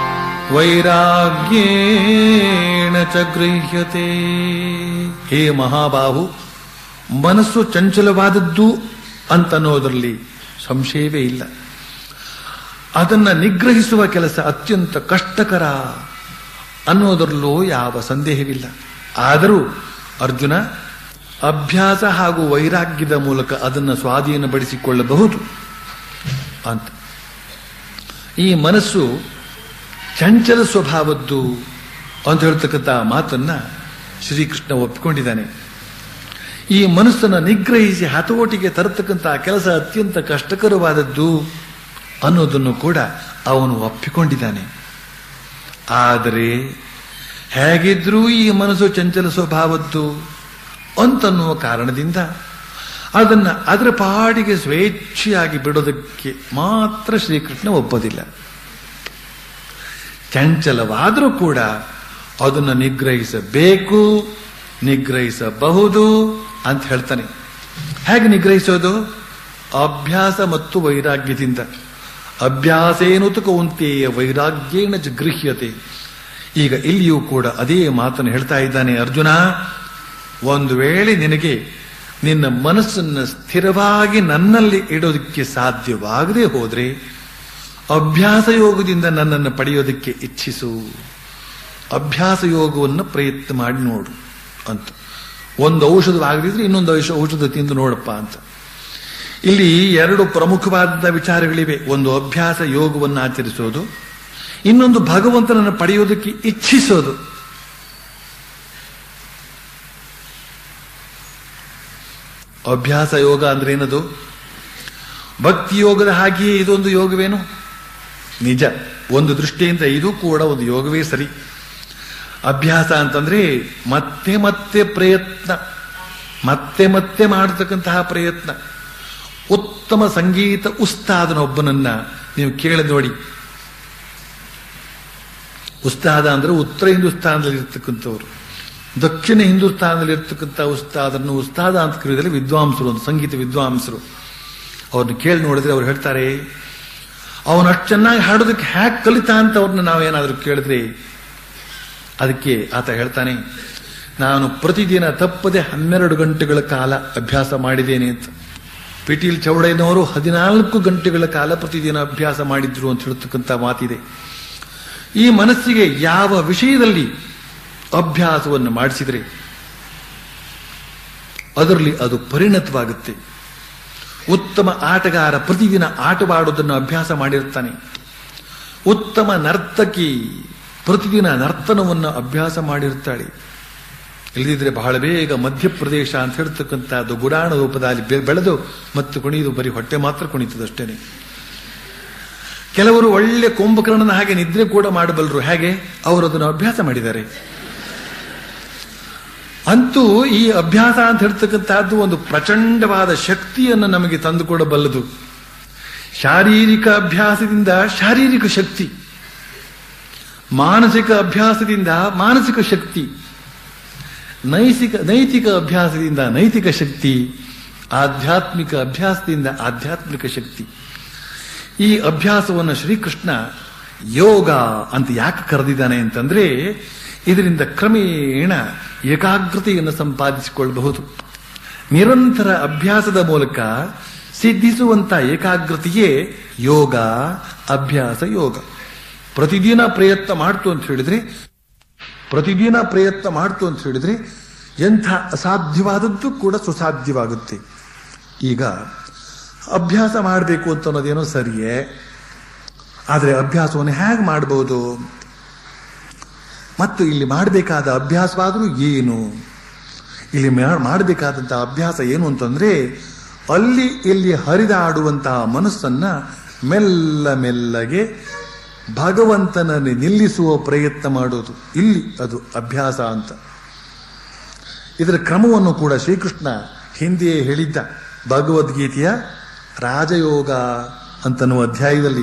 ವೈರಾಗ್ಯೇಣ ಚ ಗೃಹ್ಯತೆ. ಹೇ ಮಹಾಬಾಹು, ಮನಸ್ಸು ಚಂಚಲವಾದದ್ದು ಅಂತನ್ನೋದರಲ್ಲಿ ಸಂಶಯವೇ ಇಲ್ಲ. ಅದನ್ನು ನಿಗ್ರಹಿಸುವ ಕೆಲಸ ಅತ್ಯಂತ ಕಷ್ಟಕರ ಅನ್ನೋದರಲ್ಲೂ ಯಾವ ಸಂದೇಹವಿಲ್ಲ. ಆದರೂ ಅರ್ಜುನ ಅಭ್ಯಾಸ ಹಾಗೂ ವೈರಾಗ್ಯದ ಮೂಲಕ ಅದನ್ನು ಸ್ವಾಧೀನಪಡಿಸಿಕೊಳ್ಳಬಹುದು ಅಂತ. ಈ ಮನಸ್ಸು ಚಂಚಲ ಸ್ವಭಾವದ್ದು ಅಂತ ಹೇಳ್ತಕ್ಕಂಥ ಮಾತನ್ನ ಶ್ರೀಕೃಷ್ಣ ಒಪ್ಪಿಕೊಂಡಿದ್ದಾನೆ. ಈ ಮನಸ್ಸನ್ನು ನಿಗ್ರಹಿಸಿ ಹತೋಟಿಗೆ ತರತಕ್ಕಂಥ ಕೆಲಸ ಅತ್ಯಂತ ಕಷ್ಟಕರವಾದದ್ದು ಅನ್ನೋದನ್ನು ಕೂಡ ಅವನು ಒಪ್ಪಿಕೊಂಡಿದ್ದಾನೆ. ಆದರೆ ಹೇಗಿದ್ರೂ ಈ ಮನಸ್ಸು ಚಂಚಲ ಸ್ವಭಾವದ್ದು ಅಂತನ್ನುವ ಕಾರಣದಿಂದ ಅದನ್ನು ಅದರ ಪಾಡಿಗೆ ಸ್ವೇಚ್ಛೆಯಾಗಿ ಬಿಡೋದಕ್ಕೆ ಮಾತ್ರ ಶ್ರೀಕೃಷ್ಣ ಒಪ್ಪೋದಿಲ್ಲ. ಚಂಚಲವಾದರೂ ಕೂಡ ಅದನ್ನು ನಿಗ್ರಹಿಸಬೇಕು, ನಿಗ್ರಹಿಸಬಹುದು ಅಂತ ಹೇಳ್ತಾನೆ. ಹೇಗೆ ನಿಗ್ರಹಿಸೋದು? ಅಭ್ಯಾಸ ಮತ್ತು ವೈರಾಗ್ಯದಿಂದ. ಅಭ್ಯಾಸೇನುತು ಕೌಂತೇಯ ವೈರಾಗ್ಯೇಣ ಚ ಗೃಹ್ಯತೆ. ಈಗ ಇಲ್ಲಿಯೂ ಕೂಡ ಅದೇ ಮಾತನ್ನು ಹೇಳ್ತಾ ಇದ್ದಾನೆ ಅರ್ಜುನ. ಒಂದು ವೇಳೆ ನಿನಗೆ ನಿನ್ನ ಮನಸ್ಸನ್ನು ಸ್ಥಿರವಾಗಿ ನನ್ನಲ್ಲಿ ಇಡೋದಕ್ಕೆ ಸಾಧ್ಯವಾಗದೆ ಹೋದ್ರೆ ಅಭ್ಯಾಸ ಯೋಗದಿಂದ ನನ್ನನ್ನು ಪಡೆಯೋದಕ್ಕೆ ಇಚ್ಛಿಸು. ಅಭ್ಯಾಸ ಯೋಗವನ್ನು ಪ್ರಯತ್ನ ಮಾಡಿ ನೋಡು ಅಂತ. ಒಂದು ಔಷಧವಾಗದಿದ್ರೆ ಇನ್ನೊಂದು ಔಷಧ ತಿಂದು ನೋಡಪ್ಪ ಅಂತ. ಇಲ್ಲಿ ಎರಡು ಪ್ರಮುಖವಾದ ವಿಚಾರಗಳಿವೆ. ಒಂದು ಅಭ್ಯಾಸ ಯೋಗವನ್ನು ಆಚರಿಸೋದು, ಇನ್ನೊಂದು ಭಗವಂತನನ್ನು ಪಡೆಯೋದಕ್ಕೆ ಇಚ್ಛಿಸೋದು. ಅಭ್ಯಾಸ ಯೋಗ ಅಂದ್ರೆ ಏನದು? ಭಕ್ತಿ ಯೋಗದ ಹಾಗೆಯೇ ಇದೊಂದು ಯೋಗವೇನು? ನಿಜ, ಒಂದು ದೃಷ್ಟಿಯಿಂದ ಇದು ಕೂಡ ಒಂದು ಯೋಗವೇ ಸರಿ. ಅಭ್ಯಾಸ ಅಂತಂದ್ರೆ ಮತ್ತೆ ಮತ್ತೆ ಪ್ರಯತ್ನ, ಮತ್ತೆ ಮತ್ತೆ ಮಾಡತಕ್ಕಂತಹ ಪ್ರಯತ್ನ. ಉತ್ತಮ ಸಂಗೀತ ಉಸ್ತಾದನೊಬ್ಬನನ್ನ ನೀವು ಕೇಳಿ ನೋಡಿ. ಉಸ್ತಾದ ಅಂದ್ರೆ ಉತ್ತರ ಹಿಂದೂಸ್ತಾನದಲ್ಲಿ ಇರ್ತಕ್ಕಂಥವ್ರು, ದಕ್ಷಿಣ ಹಿಂದೂಸ್ತಾನದಲ್ಲಿ ಇರ್ತಕ್ಕಂಥ ಉಸ್ತಾದನ್ನು ಉಸ್ತಾದ ಅಂತ ಕರೆದರೆ ವಿದ್ವಾಂಸರು, ಒಂದು ಸಂಗೀತ ವಿದ್ವಾಂಸರು. ಅವ್ರನ್ನ ಕೇಳಿ ನೋಡಿದ್ರೆ ಅವ್ರು ಹೇಳ್ತಾರೆ, ಅವನು ಅಷ್ಟು ಚೆನ್ನಾಗಿ ಹಾಡೋದಕ್ಕೆ ಹ್ಯಾಕ್ ಕಲಿತಾ ಅಂತ ಅವ್ರನ್ನ ನಾವೇನಾದ್ರೂ ಕೇಳಿದ್ರೆ ಅದಕ್ಕೆ ಆತ ಹೇಳ್ತಾನೆ, ನಾನು ಪ್ರತಿದಿನ ತಪ್ಪದೆ 12 ಗಂಟೆಗಳ ಕಾಲ ಅಭ್ಯಾಸ ಮಾಡಿದ್ದೇನೆ ಅಂತ. ಪಿಟೀಲ್ ಚೌಡಯ್ಯನವರು 14 ಗಂಟೆಗಳ ಕಾಲ ಪ್ರತಿದಿನ ಅಭ್ಯಾಸ ಮಾಡಿದ್ರು ಅಂತ ಹೇಳ್ತಕ್ಕಂಥ ಮಾತಿದೆ. ಈ ಮನಸ್ಸಿಗೆ ಯಾವ ವಿಷಯದಲ್ಲಿ ಅಭ್ಯಾಸವನ್ನು ಮಾಡಿಸಿದರೆ ಅದರಲ್ಲಿ ಅದು ಪರಿಣತವಾಗುತ್ತೆ. ಉತ್ತಮ ಆಟಗಾರ ಪ್ರತಿದಿನ ಆಟವಾಡುವುದನ್ನು ಅಭ್ಯಾಸ ಮಾಡಿರ್ತಾನೆ. ಉತ್ತಮ ನರ್ತಕಿ ಪ್ರತಿದಿನ ನರ್ತನವನ್ನು ಅಭ್ಯಾಸ ಮಾಡಿರ್ತಾಳೆ. ಇಲ್ಲದಿದ್ರೆ ಬಹಳ ಬೇಗ ಮಧ್ಯಪ್ರದೇಶ ಅಂತ ಹೇಳ್ತಕ್ಕಂಥದ್ದು ಗುಡಾಣ ರೂಪದಲ್ಲಿ ಬೆಳೆದು ಮತ್ತು ಕುಣಿಯುವುದು ಬರೀ ಹೊಟ್ಟೆ ಮಾತ್ರ ಕುಣಿತದಷ್ಟೇನೆ. ಕೆಲವರು ಒಳ್ಳೆ ಕುಂಭಕರ್ಣನ ಹಾಗೆ ನಿದ್ರೆ ಕೂಡ ಮಾಡಬಲ್ಲರು. ಹೇಗೆ? ಅವರು ಅದನ್ನು ಅಭ್ಯಾಸ ಮಾಡಿದ್ದಾರೆ. ಅಂತೂ ಈ ಅಭ್ಯಾಸ ಅಂತ ಹೇಳ್ತಕ್ಕಂಥದ್ದು ಒಂದು ಪ್ರಚಂಡವಾದ ಶಕ್ತಿಯನ್ನು ನಮಗೆ ತಂದುಕೊಡಬಲ್ಲದು. ಶಾರೀರಿಕ ಅಭ್ಯಾಸದಿಂದ ಶಾರೀರಿಕ ಶಕ್ತಿ, ಮಾನಸಿಕ ಅಭ್ಯಾಸದಿಂದ ಮಾನಸಿಕ ಶಕ್ತಿ, ನೈತಿಕ ಅಭ್ಯಾಸದಿಂದ ನೈತಿಕ ಶಕ್ತಿ, ಆಧ್ಯಾತ್ಮಿಕ ಅಭ್ಯಾಸದಿಂದ ಆಧ್ಯಾತ್ಮಿಕ ಶಕ್ತಿ. ಈ ಅಭ್ಯಾಸವನ್ನು ಶ್ರೀಕೃಷ್ಣ ಯೋಗ ಅಂತ ಯಾಕೆ ಕರೆದಿದ್ದಾನೆ ಅಂತಂದ್ರೆ, ಇದರಿಂದ ಕ್ರಮೇಣ ಏಕಾಗ್ರತೆಯನ್ನು ಸಂಪಾದಿಸಿಕೊಳ್ಳಬಹುದು. ನಿರಂತರ ಅಭ್ಯಾಸದ ಮೂಲಕ ಸಿದ್ಧಿಸುವಂತ ಏಕಾಗ್ರತೆಯೇ ಯೋಗ, ಅಭ್ಯಾಸ ಯೋಗ. ಪ್ರತಿದಿನ ಪ್ರಯತ್ನ ಮಾಡ್ತು ಅಂತ ಹೇಳಿದ್ರೆ ಎಂಥ ಅಸಾಧ್ಯವಾದದ್ದು ಕೂಡ ಸುಸಾಧ್ಯವಾಗುತ್ತೆ. ಈಗ ಅಭ್ಯಾಸ ಮಾಡಬೇಕು ಅಂತ ಅನ್ನೋದೇನೋ ಸರಿಯೇ, ಆದರೆ ಅಭ್ಯಾಸವನ್ನು ಹೇಗೆ ಮಾಡಬಹುದು ಮತ್ತು ಇಲ್ಲಿ ಮಾಡಬೇಕಾದ ಅಭ್ಯಾಸವಾದರೂ ಏನು? ಇಲ್ಲಿ ಮಾಡಬೇಕಾದಂತಹ ಅಭ್ಯಾಸ ಏನು ಅಂತಂದ್ರೆ, ಅಲ್ಲಿ ಇಲ್ಲಿ ಹರಿದಾಡುವಂತಹ ಮನಸ್ಸನ್ನ ಮೆಲ್ಲ ಮೆಲ್ಲಗೆ ಭಗವಂತನನ್ನು ನಿಲ್ಲಿಸುವ ಪ್ರಯತ್ನ ಮಾಡೋದು. ಇಲ್ಲಿ ಅದು ಅಭ್ಯಾಸ ಅಂತ. ಇದರ ಕ್ರಮವನ್ನು ಕೂಡ ಶ್ರೀಕೃಷ್ಣ ಹಿಂದೆಯೇ ಹೇಳಿದ್ದ. ಭಗವದ್ಗೀತೆಯ ರಾಜಯೋಗ ಅಂತನ್ನುವ ಅಧ್ಯಾಯದಲ್ಲಿ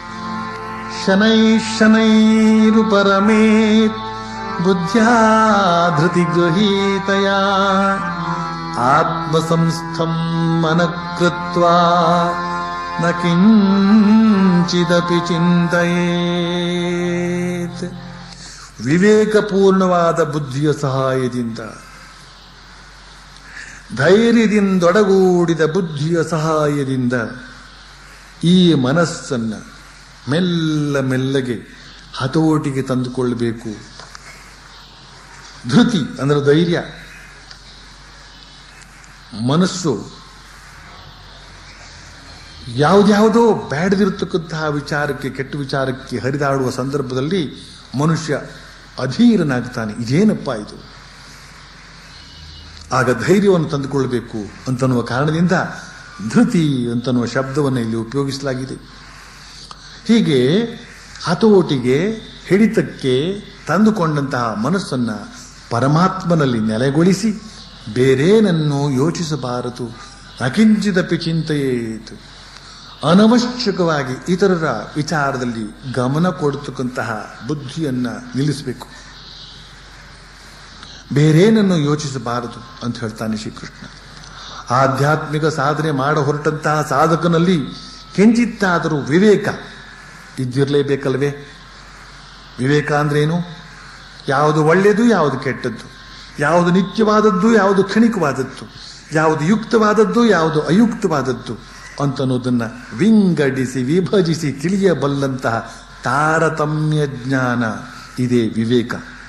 ಶನೈರು ಪರಮೇತ್ ಬುದ್ಧ್ಯಾ ಧೃತಿ ಗೃಹೀತಯ ಆತ್ಮಸಂಸ್ಥಂ ಮನಕೃತ್ವಾ ನ ಕಿಂಚಿದಪಿ ಚಿಂತೆಯೇತ್. ವಿವೇಕಪೂರ್ಣವಾದ ಬುದ್ಧಿಯ ಸಹಾಯದಿಂದ, ಧೈರ್ಯದಿಂದೊಡಗೂಡಿದ ಬುದ್ಧಿಯ ಸಹಾಯದಿಂದ ಈ ಮನಸ್ಸನ್ನ ಮೆಲ್ಲ ಮೆಲ್ಲಗೆ ಹತೋಟಿಗೆ ತಂದುಕೊಳ್ಳಬೇಕು. ಧೃತಿ ಅಂದ್ರೆ ಧೈರ್ಯ. ಮನಸ್ಸು ಯಾವುದ್ಯಾವುದೋ ಬೇಡದಿರತಕ್ಕಂತಹ ವಿಚಾರಕ್ಕೆ, ಕೆಟ್ಟ ವಿಚಾರಕ್ಕೆ ಹರಿದಾಡುವ ಸಂದರ್ಭದಲ್ಲಿ ಮನುಷ್ಯ ಅಧೀರನಾಗ್ತಾನೆ. ಇದೇನಪ್ಪ ಇದು? ಆಗ ಧೈರ್ಯವನ್ನು ತಂದುಕೊಳ್ಳಬೇಕು ಅಂತನ್ನುವ ಕಾರಣದಿಂದ ಧೃತಿ ಅಂತನ್ನುವ ಶಬ್ದವನ್ನು ಇಲ್ಲಿ ಉಪಯೋಗಿಸಲಾಗಿದೆ. ಹೀಗೆ ಹತೋಟಿಗೆ, ಹಿಡಿತಕ್ಕೆ ತಂದುಕೊಂಡಂತಹ ಮನಸ್ಸನ್ನ ಪರಮಾತ್ಮನಲ್ಲಿ ನೆಲೆಗೊಳಿಸಿ ಬೇರೇನನ್ನು ಯೋಚಿಸಬಾರದು. ಅಕಿಂಚಿದಪಿ ಚಿಂತೆಯೇತು. ಅನವಶ್ಯಕವಾಗಿ ಇತರರ ವಿಚಾರದಲ್ಲಿ ಗಮನ ಕೊಡತಕ್ಕಂತಹ ಬುದ್ಧಿಯನ್ನ ನಿಲ್ಲಿಸಬೇಕು. ಬೇರೇನನ್ನು ಯೋಚಿಸಬಾರದು ಅಂತ ಹೇಳ್ತಾನೆ ಶ್ರೀಕೃಷ್ಣ. ಆಧ್ಯಾತ್ಮಿಕ ಸಾಧನೆ ಮಾಡ ಹೊರಟಂತಹ ಸಾಧಕನಲ್ಲಿ ಕಿಂಚಿತ್ತಾದರೂ ವಿವೇಕ ಇದ್ದಿರಲೇಬೇಕಲ್ವೇ? ವಿವೇಕ ಅಂದ್ರೇನು? ಯಾವುದು ಒಳ್ಳೆಯದು, ಯಾವುದು ಕೆಟ್ಟದ್ದು, ಯಾವುದು ನಿತ್ಯವಾದದ್ದು, ಯಾವುದು ಕ್ಷಣಿಕವಾದದ್ದು, ಯಾವುದು ಯುಕ್ತವಾದದ್ದು, ಯಾವುದು ಅಯುಕ್ತವಾದದ್ದು ಅಂತನ್ನೋದನ್ನ ವಿಂಗಡಿಸಿ ವಿಭಜಿಸಿ ತಿಳಿಯಬಲ್ಲಂತಹ ತಾರತಮ್ಯ ಜ್ಞಾನ ಇದೇ ವಿವೇಕ.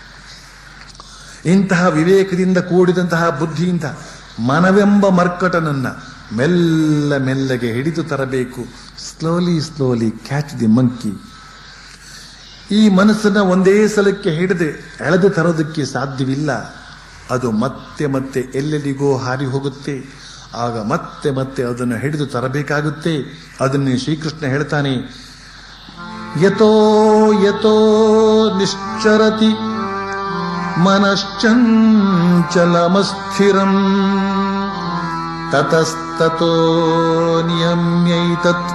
ಇಂತಹ ವಿವೇಕದಿಂದ ಕೂಡಿದಂತಹ ಬುದ್ಧಿಯಿಂದ ಮನವೆಂಬ ಮರ್ಕಟನನ್ನ ಮೆಲ್ಲ ಮೆಲ್ಲಗೆ ಹಿಡಿದು ತರಬೇಕು. Slowly catch the monkey. ಈ ಮನಸ್ಸನ್ನ ಒಂದೇ ಸಲಕ್ಕೆ ಹಿಡಿದು ಎಳೆದು ತರೋದಕ್ಕೆ ಸಾಧ್ಯವಿಲ್ಲ. ಅದು ಮತ್ತೆ ಮತ್ತೆ ಎಲ್ಲೆಲ್ಲಿಗೋ ಹಾರಿ ಹೋಗುತ್ತೆ. ಆಗ ಮತ್ತೆ ಮತ್ತೆ ಅದನ್ನು ಹಿಡಿದು ತರಬೇಕಾಗುತ್ತೆ. ಅದನ್ನೇ ಶ್ರೀಕೃಷ್ಣ ಹೇಳ್ತಾನೆ, ಯತೋ ಯತೋ ನಿಶ್ಚರತಿ ಮನಶ್ಚಂಚಲಮಸ್ಥಿರಂ ತತಸ್ತತೋ ನಿಯಮ್ಯೈತತ್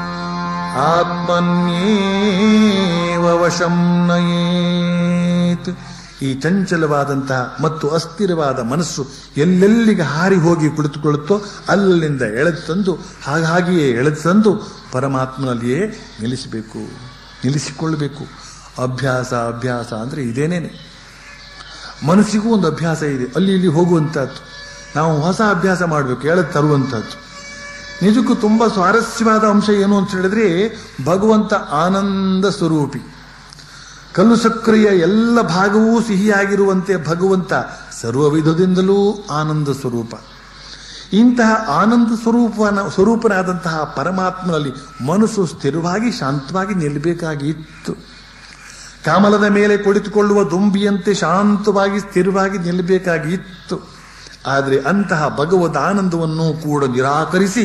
ಆತ್ಮನ್ಯೇವ ವಶಂ ನಯೇತ್. ಈ ಚಂಚಲವಾದಂತಹ ಮತ್ತು ಅಸ್ಥಿರವಾದ ಮನಸ್ಸು ಎಲ್ಲೆಲ್ಲಿಗೆ ಹಾರಿ ಹೋಗಿ ಕುಳಿತುಕೊಳ್ಳುತ್ತೋ ಅಲ್ಲಿಂದ ಎಳೆದು ತಂದು ಹಾಗಾಗಿಯೇ ಎಳೆದು ತಂದು ಪರಮಾತ್ಮನಲ್ಲಿಯೇ ನಿಲ್ಲಿಸಿಕೊಳ್ಳಬೇಕು. ಅಭ್ಯಾಸ ಅಂದ್ರೆ ಇದೇನೇನೆ. ಮನಸ್ಸಿಗೂ ಒಂದು ಅಭ್ಯಾಸ ಇದೆ, ಅಲ್ಲಿ ಇಲ್ಲಿ ಹೋಗುವಂತಹದ್ದು. ನಾವು ಹೊಸ ಅಭ್ಯಾಸ ಮಾಡಬೇಕು, ಎಳೆದು ತರುವಂತಹದ್ದು. ನಿಜಕ್ಕೂ ತುಂಬಾ ಸ್ವಾರಸ್ಯವಾದ ಅಂಶ ಏನು ಅಂತ ಹೇಳಿದ್ರೆ, ಭಗವಂತ ಆನಂದ ಸ್ವರೂಪಿ. ಕಲ್ಲು ಸಕ್ರಿಯ ಎಲ್ಲ ಭಾಗವೂ ಸಿಹಿಯಾಗಿರುವಂತೆ ಭಗವಂತ ಸರ್ವ ವಿಧದಿಂದಲೂ ಆನಂದ ಸ್ವರೂಪ. ಇಂತಹ ಆನಂದ ಸ್ವರೂಪನಾದಂತಹ ಪರಮಾತ್ಮನಲ್ಲಿ ಮನಸ್ಸು ಸ್ಥಿರವಾಗಿ ಶಾಂತವಾಗಿ ನಿಲ್ಲಬೇಕಾಗಿತ್ತು. ಕಮಲದ ಮೇಲೆ ಕುಳಿತುಕೊಳ್ಳುವ ದುಂಬಿಯಂತೆ ಶಾಂತವಾಗಿ ಸ್ಥಿರವಾಗಿ ನಿಲ್ಲಬೇಕಾಗಿತ್ತು. ಆದರೆ ಅಂತಹ ಭಗವದ್ ಆನಂದವನ್ನು ಕೂಡ ನಿರಾಕರಿಸಿ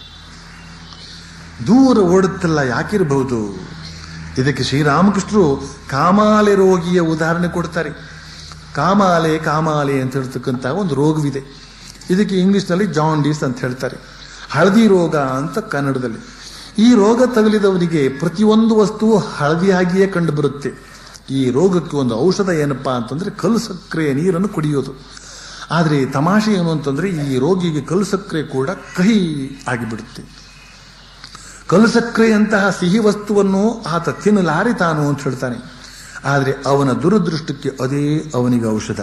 ದೂರ ಓಡುತ್ತಲ್ಲ, ಯಾಕಿರಬಹುದು? ಇದಕ್ಕೆ ಶ್ರೀರಾಮಕೃಷ್ಣರು ಕಾಮಾಲೆ ರೋಗಿಯ ಉದಾಹರಣೆ ಕೊಡ್ತಾರೆ. ಕಾಮಾಲೆ ಅಂತ ಹೇಳ್ತಕ್ಕಂಥ ಒಂದು ರೋಗವಿದೆ. ಇದಕ್ಕೆ ಇಂಗ್ಲಿಷ್ನಲ್ಲಿ ಜಾಂಡೀಸ್ ಅಂತ ಹೇಳ್ತಾರೆ, ಹಳದಿ ರೋಗ ಅಂತ ಕನ್ನಡದಲ್ಲಿ. ಈ ರೋಗ ತಗುಲಿದವರಿಗೆ ಪ್ರತಿಯೊಂದು ವಸ್ತುವು ಹಳದಿಯಾಗಿಯೇ ಕಂಡು ಬರುತ್ತೆ. ಈ ರೋಗಕ್ಕೆ ಒಂದು ಔಷಧ ಏನಪ್ಪಾ ಅಂತಂದ್ರೆ ಕಲ್ಲು ಸಕ್ಕರೆಯ ನೀರನ್ನು ಕುಡಿಯೋದು. ಆದರೆ ತಮಾಷೆ ಏನು ಅಂತಂದ್ರೆ ಈ ರೋಗಿಗೆ ಕಲ್ಲು ಸಕ್ಕರೆ ಕೂಡ ಕಹಿ ಆಗಿಬಿಡುತ್ತೆ. ಕಲ್ಲು ಸಕ್ಕರೆಯಂತಹ ಸಿಹಿ ವಸ್ತುವನ್ನು ಆತ ತಿನ್ನಲಾರೆ ತಾನು ಅಂತ ಹೇಳ್ತಾನೆ. ಆದರೆ ಅವನ ದುರದೃಷ್ಟಕ್ಕೆ ಅದೇ ಅವನಿಗೆ ಔಷಧ.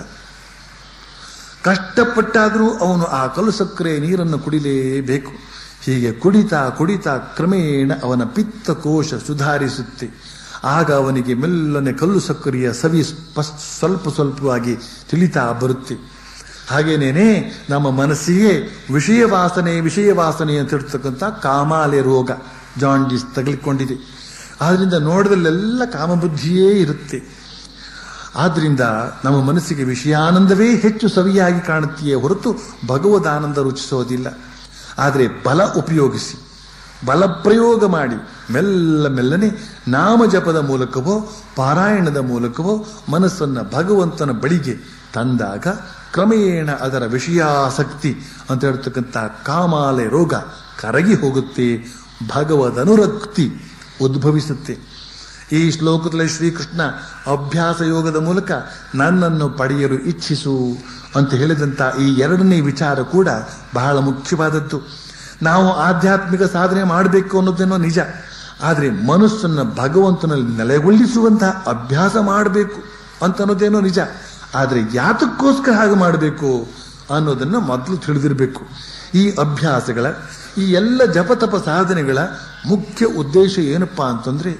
ಕಷ್ಟಪಟ್ಟಾದರೂ ಅವನು ಆ ಕಲ್ಲು ಸಕ್ಕರೆಯ ನೀರನ್ನು ಕುಡಿಲೇಬೇಕು. ಹೀಗೆ ಕುಡಿತಾ ಕುಡಿತಾ ಕ್ರಮೇಣ ಅವನ ಪಿತ್ತಕೋಶ ಸುಧಾರಿಸುತ್ತೆ. ಆಗ ಅವನಿಗೆ ಮೆಲ್ಲನೆ ಕಲ್ಲು ಸಕ್ಕರೆಯ ಸವಿ ಸ್ವಲ್ಪ ಸ್ವಲ್ಪವಾಗಿ ತಿಳಿತಾ ಬರುತ್ತೆ. ಹಾಗೇನೇನೆ ನಮ್ಮ ಮನಸ್ಸಿಗೆ ವಿಷಯ ವಾಸನೆ ಅಂತ ಹೇಳ್ತಕ್ಕಂಥ ಕಾಮಾಲೆ ರೋಗ ಜಾಂಡೀಸ್ ತಗಲಿಕೊಂಡಿದೆ. ಆದ್ರಿಂದ ನೋಡಿದಲ್ಲೆಲ್ಲ ಕಾಮಬುದ್ಧಿಯೇ ಇರುತ್ತೆ. ಆದ್ರಿಂದ ನಮ್ಮ ಮನಸ್ಸಿಗೆ ವಿಷಯಾನಂದವೇ ಹೆಚ್ಚು ಸವಿಯಾಗಿ ಕಾಣುತ್ತೆಯೇ ಹೊರತು ಭಗವದಾನಂದ ರುಚಿಸೋದಿಲ್ಲ. ಆದರೆ ಬಲ ಉಪಯೋಗಿಸಿ, ಬಲ ಪ್ರಯೋಗ ಮಾಡಿ ಮೆಲ್ಲನೆ ನಾಮಜಪದ ಮೂಲಕವೋ ಪಾರಾಯಣದ ಮೂಲಕವೋ ಮನಸ್ಸನ್ನು ಭಗವಂತನ ಬಳಿಗೆ ತಂದಾಗ ಕ್ರಮೇಣ ಅದರ ವಿಷಯಾಸಕ್ತಿ ಅಂತ ಹೇಳ್ತಕ್ಕಂಥ ಕಾಮಾಲೆ ರೋಗ ಕರಗಿ ಹೋಗುತ್ತೆ. ಭಗವದ್ ಅನುರಕ್ತಿ ಉದ್ಭವಿಸುತ್ತೆ. ಈ ಶ್ಲೋಕದಲ್ಲಿ ಶ್ರೀಕೃಷ್ಣ ಅಭ್ಯಾಸ ಯೋಗದ ಮೂಲಕ ನನ್ನನ್ನು ಪಡೆಯಲು ಇಚ್ಛಿಸು ಅಂತ ಹೇಳಿದಂಥ ಈ ಎರಡನೇ ವಿಚಾರ ಕೂಡ ಬಹಳ ಮುಖ್ಯವಾದದ್ದು. ನಾವು ಆಧ್ಯಾತ್ಮಿಕ ಸಾಧನೆ ಮಾಡಬೇಕು ಅನ್ನೋದೇನೋ ನಿಜ, ಆದರೆ ಮನಸ್ಸನ್ನು ಭಗವಂತನಲ್ಲಿ ನೆಲೆಗೊಳಿಸುವಂತಹ ಅಭ್ಯಾಸ ಮಾಡಬೇಕು ಅಂತ ಅನ್ನೋದೇನೋ ನಿಜ. ಆದರೆ ಯಾತಕ್ಕೋಸ್ಕರ ಹಾಗೆ ಮಾಡಬೇಕು ಅನ್ನೋದನ್ನು ಮೊದಲು ತಿಳಿದಿರಬೇಕು. ಈ ಅಭ್ಯಾಸಗಳ, ಈ ಎಲ್ಲ ಜಪತಪ ಸಾಧನೆಗಳ ಮುಖ್ಯ ಉದ್ದೇಶ ಏನಪ್ಪಾ ಅಂತಂದ್ರೆ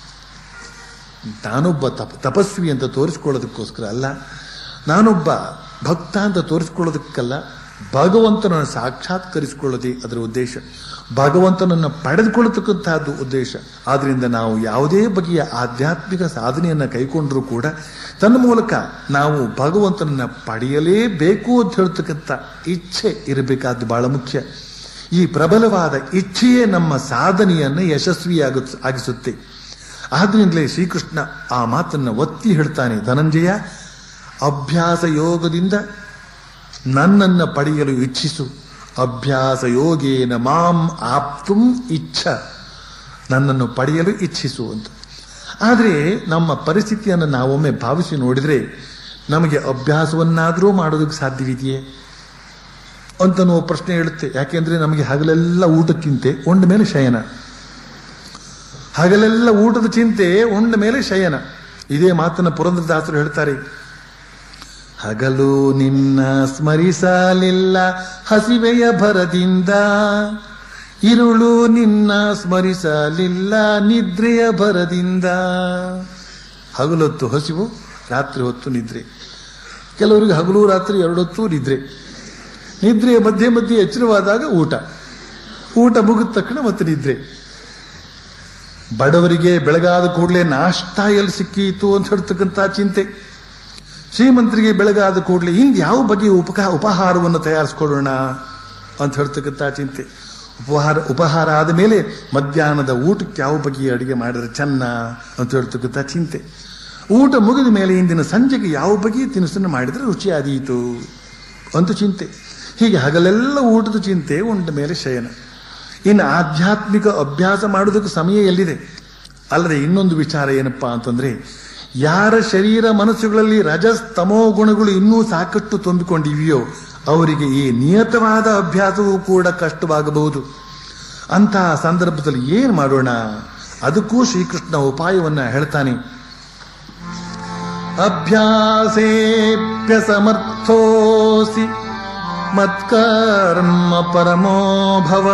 ನಾನೊಬ್ಬ ತಪಸ್ವಿ ಅಂತ ತೋರಿಸ್ಕೊಳ್ಳೋದಕ್ಕೋಸ್ಕರ ಅಲ್ಲ, ನಾನೊಬ್ಬ ಭಕ್ತ ಅಂತ ತೋರಿಸ್ಕೊಳ್ಳೋದಕ್ಕಲ್ಲ, ಭಗವಂತನನ್ನು ಸಾಕ್ಷಾತ್ಕರಿಸಿಕೊಳ್ಳೋದೇ ಅದರ ಉದ್ದೇಶ. ಭಗವಂತನನ್ನು ಪಡೆದುಕೊಳ್ಳತಕ್ಕಂತಹದ್ದು ಉದ್ದೇಶ. ಆದ್ರಿಂದ ನಾವು ಯಾವುದೇ ಬಗೆಯ ಆಧ್ಯಾತ್ಮಿಕ ಸಾಧನೆಯನ್ನು ಕೈಕೊಂಡರೂ ಕೂಡ ತನ್ನ ಮೂಲಕ ನಾವು ಭಗವಂತನನ್ನ ಪಡೆಯಲೇಬೇಕು ಅಂತ ಹೇಳ್ತಕ್ಕಂಥ ಇಚ್ಛೆ ಇರಬೇಕಾದ್ದು ಬಹಳ ಮುಖ್ಯ. ಈ ಪ್ರಬಲವಾದ ಇಚ್ಛೆಯೇ ನಮ್ಮ ಸಾಧನೆಯನ್ನು ಯಶಸ್ವಿಯಾಗಿಸುತ್ತೆ. ಆದ್ರಿಂದಲೇ ಶ್ರೀಕೃಷ್ಣ ಆ ಮಾತನ್ನು ಒತ್ತಿ ಹೇಳ್ತಾನೆ, ಧನಂಜಯ, ಅಭ್ಯಾಸ ಯೋಗದಿಂದ ನನ್ನನ್ನು ಪಡೆಯಲು ಇಚ್ಛಿಸು. ಅಭ್ಯಾಸ ಯೋಗೇನ ಮಾಂ ಆಪ್ತುಂ ಇಚ್ಛ, ನನ್ನನ್ನು ಪಡೆಯಲು ಇಚ್ಛಿಸು ಅಂತ. ಆದರೆ ನಮ್ಮ ಪರಿಸ್ಥಿತಿಯನ್ನು ನಾವೊಮ್ಮೆ ಭಾವಿಸಿ ನೋಡಿದ್ರೆ ನಮಗೆ ಅಭ್ಯಾಸವನ್ನಾದರೂ ಮಾಡೋದಕ್ಕೆ ಸಾಧ್ಯವಿದೆಯೇ ಅಂತ ನಾವು ಪ್ರಶ್ನೆ ಹೇಳುತ್ತೆ. ಯಾಕೆಂದ್ರೆ ನಮಗೆ ಹಗಲೆಲ್ಲ ಊಟದ ಚಿಂತೆ, ಉಂಡ ಮೇಲೆ ಶಯನ. ಹಗಲೆಲ್ಲ ಊಟದ ಚಿಂತೆ, ಉಂಡ ಮೇಲೆ ಶಯನ. ಇದೇ ಮಾತನ್ನ ಪುರಂದರದಾಸರು ಹೇಳ್ತಾರೆ. ಹಗಲು ನಿನ್ನ ಸ್ಮರಿಸಲಿಲ್ಲ ಹಸಿವೆಯ ಭರದಿಂದ, ಇರುಳು ನಿನ್ನ ಸ್ಮರಿಸಲಿಲ್ಲ ನಿದ್ರೆಯ ಭರದಿಂದ. ಹಗಲೊತ್ತು ಹಸಿವು, ರಾತ್ರಿ ಹೊತ್ತು ನಿದ್ರೆ. ಕೆಲವರಿಗೆ ಹಗಲು ರಾತ್ರಿ ಎರಡೊತ್ತು ನಿದ್ರೆ. ನಿದ್ರೆಯ ಮಧ್ಯೆ ಮಧ್ಯೆ ಎಚ್ಚರವಾದಾಗ ಊಟ ಮುಗಿದ ತಕ್ಷಣ ಮತ್ತೆ ನಿದ್ರೆ. ಬಡವರಿಗೆ ಬೆಳಗಾದ ಕೂಡಲೇ ನಾಷ್ಟಾ ಎಲ್ಲಿ ಸಿಕ್ಕೀತು ಅಂತ ಹೇಳ್ತಕ್ಕಂಥ ಚಿಂತೆ. ಶ್ರೀಮಂತರಿಗೆ ಬೆಳಗಾದ ಕೂಡಲೇ ಇಂದು ಯಾವ ಬಗೆಯ ಉಪಹಾರವನ್ನು ತಯಾರಿಸ್ಕೊಳ್ಳೋಣ ಅಂತ ಹೇಳ್ತಕ್ಕಂಥ ಚಿಂತೆ. ಉಪಹಾರ ಆದ ಮೇಲೆ ಮಧ್ಯಾಹ್ನದ ಊಟಕ್ಕೆ ಯಾವ ಬಗೆಯ ಅಡಿಗೆ ಮಾಡಿದ್ರೆ ಚೆನ್ನ ಅಂತ ಹೇಳ್ತಕ್ಕಂಥ ಚಿಂತೆ. ಊಟ ಮುಗಿದ ಮೇಲೆ ಇಂದಿನ ಸಂಜೆಗೆ ಯಾವ ಬಗೆಯ ತಿನಿಸನ್ನು ಮಾಡಿದ್ರೆ ರುಚಿ ಆದೀತು ಅಂತ ಚಿಂತೆ. ಹೀಗೆ ಹಗಲೆಲ್ಲ ಊಟದ ಚಿಂತೆ, ಉಂಡ ಮೇಲೆ ಶಯನ. ಇನ್ನು ಆಧ್ಯಾತ್ಮಿಕ ಅಭ್ಯಾಸ ಮಾಡೋದಕ್ಕೆ ಸಮಯ ಎಲ್ಲಿದೆ? ಅಲ್ಲದೆ ಇನ್ನೊಂದು ವಿಚಾರ ಏನಪ್ಪಾ ಅಂತಂದ್ರೆ, ಯಾರ ಶರೀರ ಮನಸ್ಸುಗಳಲ್ಲಿ ರಜಸ್ ತಮೋ ಗುಣಗಳು ಇನ್ನೂ ಸಾಕಷ್ಟು ತುಂಬಿಕೊಂಡಿವೆಯೋ ಅವರಿಗೆ ಈ ನಿಯತವಾದ ಅಭ್ಯಾಸವೂ ಕೂಡ ಕಷ್ಟವಾಗಬಹುದು. ಅಂತಹ ಸಂದರ್ಭದಲ್ಲಿ ಏನ್ ಮಾಡೋಣ? ಅದಕ್ಕೂ ಶ್ರೀಕೃಷ್ಣ ಉಪಾಯವನ್ನ ಹೇಳ್ತಾನೆ. ಅಭ್ಯಾಸೇಪ್ಯ ಸಮರ್ಥೋಸಿ ಮತ್ಕರ್ಮ ಪರಮೋ ಭವ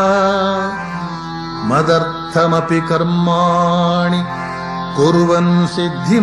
ಮದರ್ಥಮಪಿ ಕರ್ಮಾಣಿ ಕುರ್ವನ್ ಸಿದ್ಧಿಂ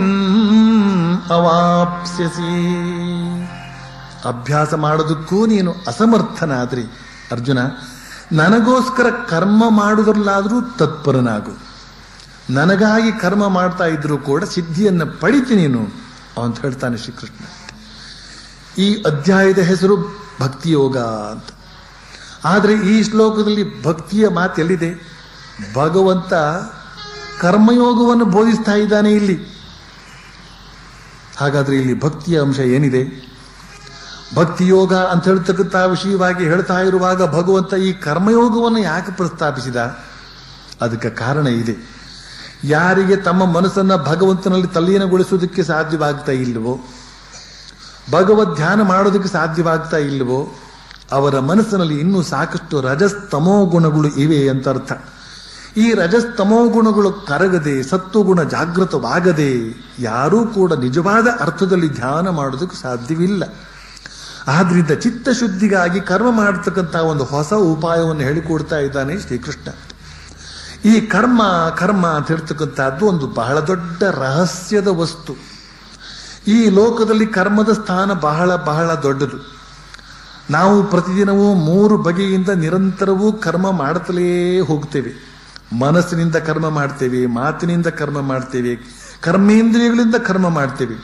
ಅವಾಪ್ಸ್ಯಸಿ. ಅಭ್ಯಾಸ ಮಾಡೋದಕ್ಕೂ ನೀನು ಅಸಮರ್ಥನಾದ್ರಿ, ಅರ್ಜುನ, ನನಗೋಸ್ಕರ ಕರ್ಮ ಮಾಡುವುದರಲ್ಲಾದರೂ ತತ್ಪರನಾಗು. ನನಗಾಗಿ ಕರ್ಮ ಮಾಡ್ತಾ ಇದ್ರೂ ಕೂಡ ಸಿದ್ಧಿಯನ್ನು ಪಡಿತಿ ನೀನು ಅಂತ ಹೇಳ್ತಾನೆ ಶ್ರೀಕೃಷ್ಣ. ಈ ಅಧ್ಯಾಯದ ಹೆಸರು ಭಕ್ತಿಯೋಗ ಅಂತ. ಆದರೆ ಈ ಶ್ಲೋಕದಲ್ಲಿ ಭಕ್ತಿಯ ಮಾತು ಎಲ್ಲಿದೆ? ಭಗವಂತ ಕರ್ಮಯೋಗವನ್ನು ಬೋಧಿಸ್ತಾ ಇದ್ದಾನೆ ಇಲ್ಲಿ. ಹಾಗಾದ್ರೆ ಇಲ್ಲಿ ಭಕ್ತಿಯ ಅಂಶ ಏನಿದೆ? ಭಕ್ತಿಯೋಗ ಅಂತ ಹೇಳ್ತಕ್ಕಂಥ ವಿಷಯವಾಗಿ ಹೇಳ್ತಾ ಇರುವಾಗ ಭಗವಂತ ಈ ಕರ್ಮಯೋಗವನ್ನು ಯಾಕೆ ಪ್ರಸ್ತಾಪಿಸಿದ? ಅದಕ್ಕೆ ಕಾರಣ ಇದೆ. ಯಾರಿಗೆ ತಮ್ಮ ಮನಸ್ಸನ್ನ ಭಗವಂತನಲ್ಲಿ ತಲ್ಲೀನಗೊಳಿಸುವುದಕ್ಕೆ ಸಾಧ್ಯವಾಗ್ತಾ ಇಲ್ವೋ, ಭಗವದ್ ಧ್ಯಾನ ಮಾಡೋದಕ್ಕೆ ಸಾಧ್ಯವಾಗ್ತಾ ಇಲ್ವೋ, ಅವರ ಮನಸ್ಸಿನಲ್ಲಿ ಇನ್ನೂ ಸಾಕಷ್ಟು ರಜಸ್ತಮೋ ಗುಣಗಳು ಇವೆ ಅಂತ ಅರ್ಥ. ಈ ರಜಸ್ತಮೋ ಗುಣಗಳು ಕರಗದೆ, ಸತ್ವಗುಣ ಜಾಗೃತವಾಗದೆ ಯಾರೂ ಕೂಡ ನಿಜವಾದ ಅರ್ಥದಲ್ಲಿ ಧ್ಯಾನ ಮಾಡೋದಕ್ಕೆ ಸಾಧ್ಯವಿಲ್ಲ. ಆದ್ರಿಂದ ಚಿತ್ತಶುದ್ಧಿಗಾಗಿ ಕರ್ಮ ಮಾಡತಕ್ಕಂಥ ಒಂದು ಹೊಸ ಉಪಾಯವನ್ನು ಹೇಳಿಕೊಡ್ತಾ ಇದ್ದಾನೆ ಶ್ರೀಕೃಷ್ಣ. ಈ ಕರ್ಮ ಅಂತ ಹೇಳ್ತಕ್ಕಂಥದ್ದು ಒಂದು ಬಹಳ ದೊಡ್ಡ ರಹಸ್ಯದ ವಸ್ತು. ಈ ಲೋಕದಲ್ಲಿ ಕರ್ಮದ ಸ್ಥಾನ ಬಹಳ ಬಹಳ ದೊಡ್ಡದು. ನಾವು ಪ್ರತಿದಿನವೂ 3 ಬಗೆಯಿಂದ ನಿರಂತರವೂ ಕರ್ಮ ಮಾಡುತ್ತಲೇ ಹೋಗ್ತೇವೆ. ಮನಸ್ಸಿನಿಂದ ಕರ್ಮ ಮಾಡ್ತೇವೆ, ಮಾತಿನಿಂದ ಕರ್ಮ ಮಾಡ್ತೇವೆ, ಕರ್ಮೇಂದ್ರಿಯಗಳಿಂದ ಕರ್ಮ ಮಾಡ್ತೇವೆ.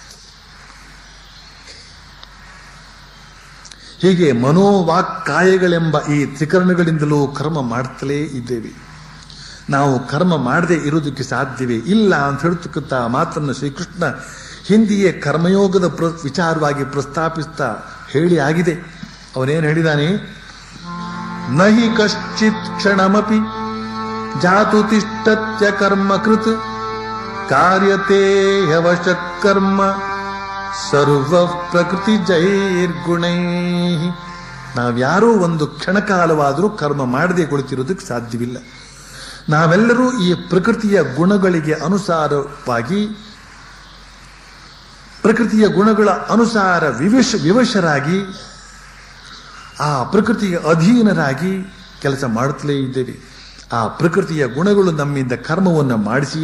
ಹೀಗೆ ಮನೋವಾಕ್ಕಾಯಗಳೆಂಬ ಈ ತ್ರಿಕರಣಗಳಿಂದಲೂ ಕರ್ಮ ಮಾಡ್ತಲೇ ಇದ್ದೇವೆ. ನಾವು ಕರ್ಮ ಮಾಡದೆ ಇರುವುದಕ್ಕೆ ಸಾಧ್ಯವೇ ಇಲ್ಲ ಅಂತ ಹೇಳ್ತಕ್ಕಂಥ ಮಾತನ್ನು ಶ್ರೀಕೃಷ್ಣ ಹಿಂದಿಯೇ ಕರ್ಮಯೋಗದ ವಿಚಾರವಾಗಿ ಪ್ರಸ್ತಾಪಿಸ್ತಾ ಹೇಳಿ ಆಗಿದೆ. ಅವನೇನು ಹೇಳಿದಾನೆ? ನಹಿ ಕಶ್ಚಿತ್ ಕ್ಷಣಮಪಿ ಜಾತು ತಿಷ್ಠತ್ಯ ಕರ್ಮ ಕೃತ್ ಕಾರ್ಯತೆ ಯವಶ ಕರ್ಮ ಸರ್ವ ಪ್ರಕೃತಿ ಜೈರ್ಗುಣೈ. ನಾವ್ಯಾರೂ ಒಂದು ಕ್ಷಣಕಾಲವಾದರೂ ಕರ್ಮ ಮಾಡದೆ ಕುಳಿತಿರೋದಕ್ಕೆ ಸಾಧ್ಯವಿಲ್ಲ. ನಾವೆಲ್ಲರೂ ಈ ಪ್ರಕೃತಿಯ ಗುಣಗಳಿಗೆ ಅನುಸಾರವಾಗಿ, ಪ್ರಕೃತಿಯ ಗುಣಗಳ ಅನುಸಾರ ವಿವಶರಾಗಿ, ಆ ಪ್ರಕೃತಿಯ ಅಧೀನರಾಗಿ ಕೆಲಸ ಮಾಡುತ್ತಲೇ ಇದ್ದೇವೆ. ಆ ಪ್ರಕೃತಿಯ ಗುಣಗಳು ನಮ್ಮಿಂದ ಕರ್ಮವನ್ನು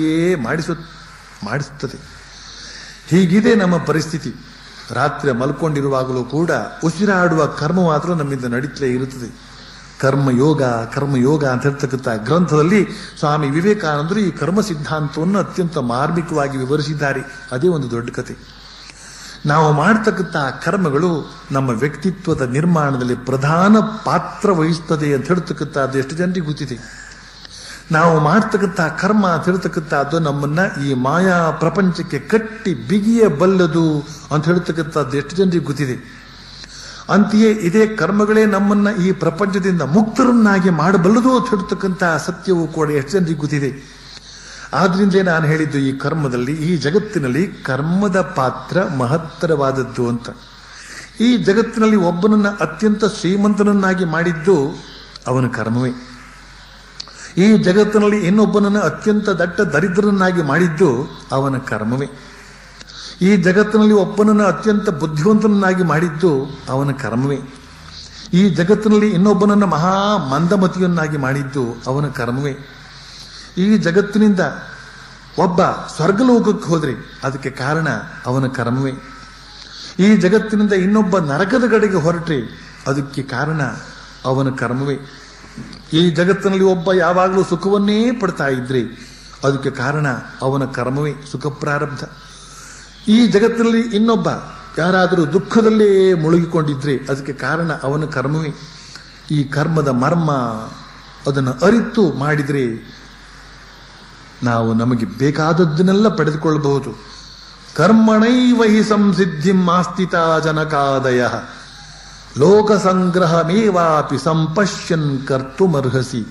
ಮಾಡಿಸುತ್ತದೆ. ಹೀಗಿದೆ ನಮ್ಮ ಪರಿಸ್ಥಿತಿ. ರಾತ್ರಿ ಮಲ್ಕೊಂಡಿರುವಾಗಲೂ ಕೂಡ ಉಸಿರಾಡುವ ಕರ್ಮ ಮಾತ್ರ ನಮ್ಮಿಂದ ನಡೀತಲೇ ಇರುತ್ತದೆ. ಕರ್ಮಯೋಗ ಅಂತ ಹೇಳ್ತಕ್ಕಂಥ ಗ್ರಂಥದಲ್ಲಿ ಸ್ವಾಮಿ ವಿವೇಕಾನಂದರು ಈ ಕರ್ಮ ಸಿದ್ಧಾಂತವನ್ನು ಅತ್ಯಂತ ಮಾರ್ಮಿಕವಾಗಿ ವಿವರಿಸಿದ್ದಾರೆ. ಅದೇ ಒಂದು ದೊಡ್ಡ ಕತೆ. ನಾವು ಮಾಡ್ತಕ್ಕಂಥ ಕರ್ಮಗಳು ನಮ್ಮ ವ್ಯಕ್ತಿತ್ವದ ನಿರ್ಮಾಣದಲ್ಲಿ ಪ್ರಧಾನ ಪಾತ್ರ ವಹಿಸ್ತದೆ ಅಂತ ಹೇಳ್ತಕ್ಕಂಥದ್ದು ಎಷ್ಟು ಜನರಿಗೆ ಗೊತ್ತಿದೆ? ನಾವು ಮಾಡ್ತಕ್ಕಂಥ ಕರ್ಮ ಅಂತ ಹೇಳ್ತಕ್ಕಂಥದ್ದು ನಮ್ಮನ್ನ ಈ ಮಾಯಾ ಪ್ರಪಂಚಕ್ಕೆ ಕಟ್ಟಿ ಬಿಗಿಯಬಲ್ಲದು ಅಂತ ಹೇಳ್ತಕ್ಕಂಥದ್ದು ಎಷ್ಟು ಜನರಿಗೆ ಗೊತ್ತಿದೆ? ಅಂತೆಯೇ ಇದೇ ಕರ್ಮಗಳೇ ನಮ್ಮನ್ನ ಈ ಪ್ರಪಂಚದಿಂದ ಮುಕ್ತರನ್ನಾಗಿ ಮಾಡಬಲ್ಲದು ಅಂತ ಹೇಳ್ತಕ್ಕಂಥ ಸತ್ಯವೂ ಕೂಡ ಎಷ್ಟು ಜನರಿಗೆ ಗೊತ್ತಿದೆ? ಆದ್ರಿಂದಲೇ ನಾನು ಹೇಳಿದ್ದು, ಈ ಕರ್ಮದಲ್ಲಿ, ಈ ಜಗತ್ತಿನಲ್ಲಿ ಕರ್ಮದ ಪಾತ್ರ ಮಹತ್ತರವಾದದ್ದು ಅಂತ. ಈ ಜಗತ್ತಿನಲ್ಲಿ ಒಬ್ಬನನ್ನ ಅತ್ಯಂತ ಶ್ರೀಮಂತನನ್ನಾಗಿ ಮಾಡಿದ್ದು ಅವನ ಕರ್ಮವೇ. ಈ ಜಗತ್ತಿನಲ್ಲಿ ಇನ್ನೊಬ್ಬನನ್ನು ಅತ್ಯಂತ ದಟ್ಟ ದರಿದ್ರನನ್ನಾಗಿ ಮಾಡಿದ್ದು ಅವನ ಕರ್ಮವೇ. ಈ ಜಗತ್ತಿನಲ್ಲಿ ಒಬ್ಬನನ್ನು ಅತ್ಯಂತ ಬುದ್ಧಿವಂತನನ್ನಾಗಿ ಮಾಡಿದ್ದು ಅವನ ಕರ್ಮವೇ. ಈ ಜಗತ್ತಿನಲ್ಲಿ ಇನ್ನೊಬ್ಬನನ್ನು ಮಹಾ ಮಂದಮತಿಯನ್ನಾಗಿ ಮಾಡಿದ್ದು ಅವನ ಕರ್ಮವೇ. ಈ ಜಗತ್ತಿನಿಂದ ಒಬ್ಬ ಸ್ವರ್ಗಲೋಕಕ್ಕೆ ಹೋದ್ರೆ ಅದಕ್ಕೆ ಕಾರಣ ಅವನ ಕರ್ಮವೇ. ಈ ಜಗತ್ತಿನಿಂದ ಇನ್ನೊಬ್ಬ ನರಕದ ಕಡೆಗೆ ಹೊರಟ್ರೆ ಅದಕ್ಕೆ ಕಾರಣ ಅವನ ಕರ್ಮವೇ. ಈ ಜಗತ್ತಿನಲ್ಲಿ ಒಬ್ಬ ಯಾವಾಗಲೂ ಸುಖವನ್ನೇ ಪಡ್ತಾ ಇದ್ರೆ ಅದಕ್ಕೆ ಕಾರಣ ಅವನ ಕರ್ಮವೇ, ಸುಖ ಪ್ರಾರಬ್ಧ. ಈ ಜಗತ್ತಿನಲ್ಲಿ ಇನ್ನೊಬ್ಬ ಯಾರಾದರೂ ದುಃಖದಲ್ಲೇ ಮುಳುಗಿಕೊಂಡಿದ್ರೆ ಅದಕ್ಕೆ ಕಾರಣ ಅವನ ಕರ್ಮವೇ. ಈ ಕರ್ಮದ ಮರ್ಮ ಅದನ್ನು ಅರಿತು ಮಾಡಿದರೆ ನಾವು ನಮಗೆ ಬೇಕಾದದ್ದನ್ನೆಲ್ಲ ಪಡೆದುಕೊಳ್ಳಬಹುದು. ಕರ್ಮಣೈವ ಹಿ ಸಂಸಿದ್ಧಿಂ ಆಸ್ಥಿತಾ ಜನಕಾದಯ ಲೋಕ ಸಂಗ್ರಹಮೇವಾಪಿ ಸಂಪಶ್ಯನ್ ಕರ್ತುಮರ್ಹಸಿ.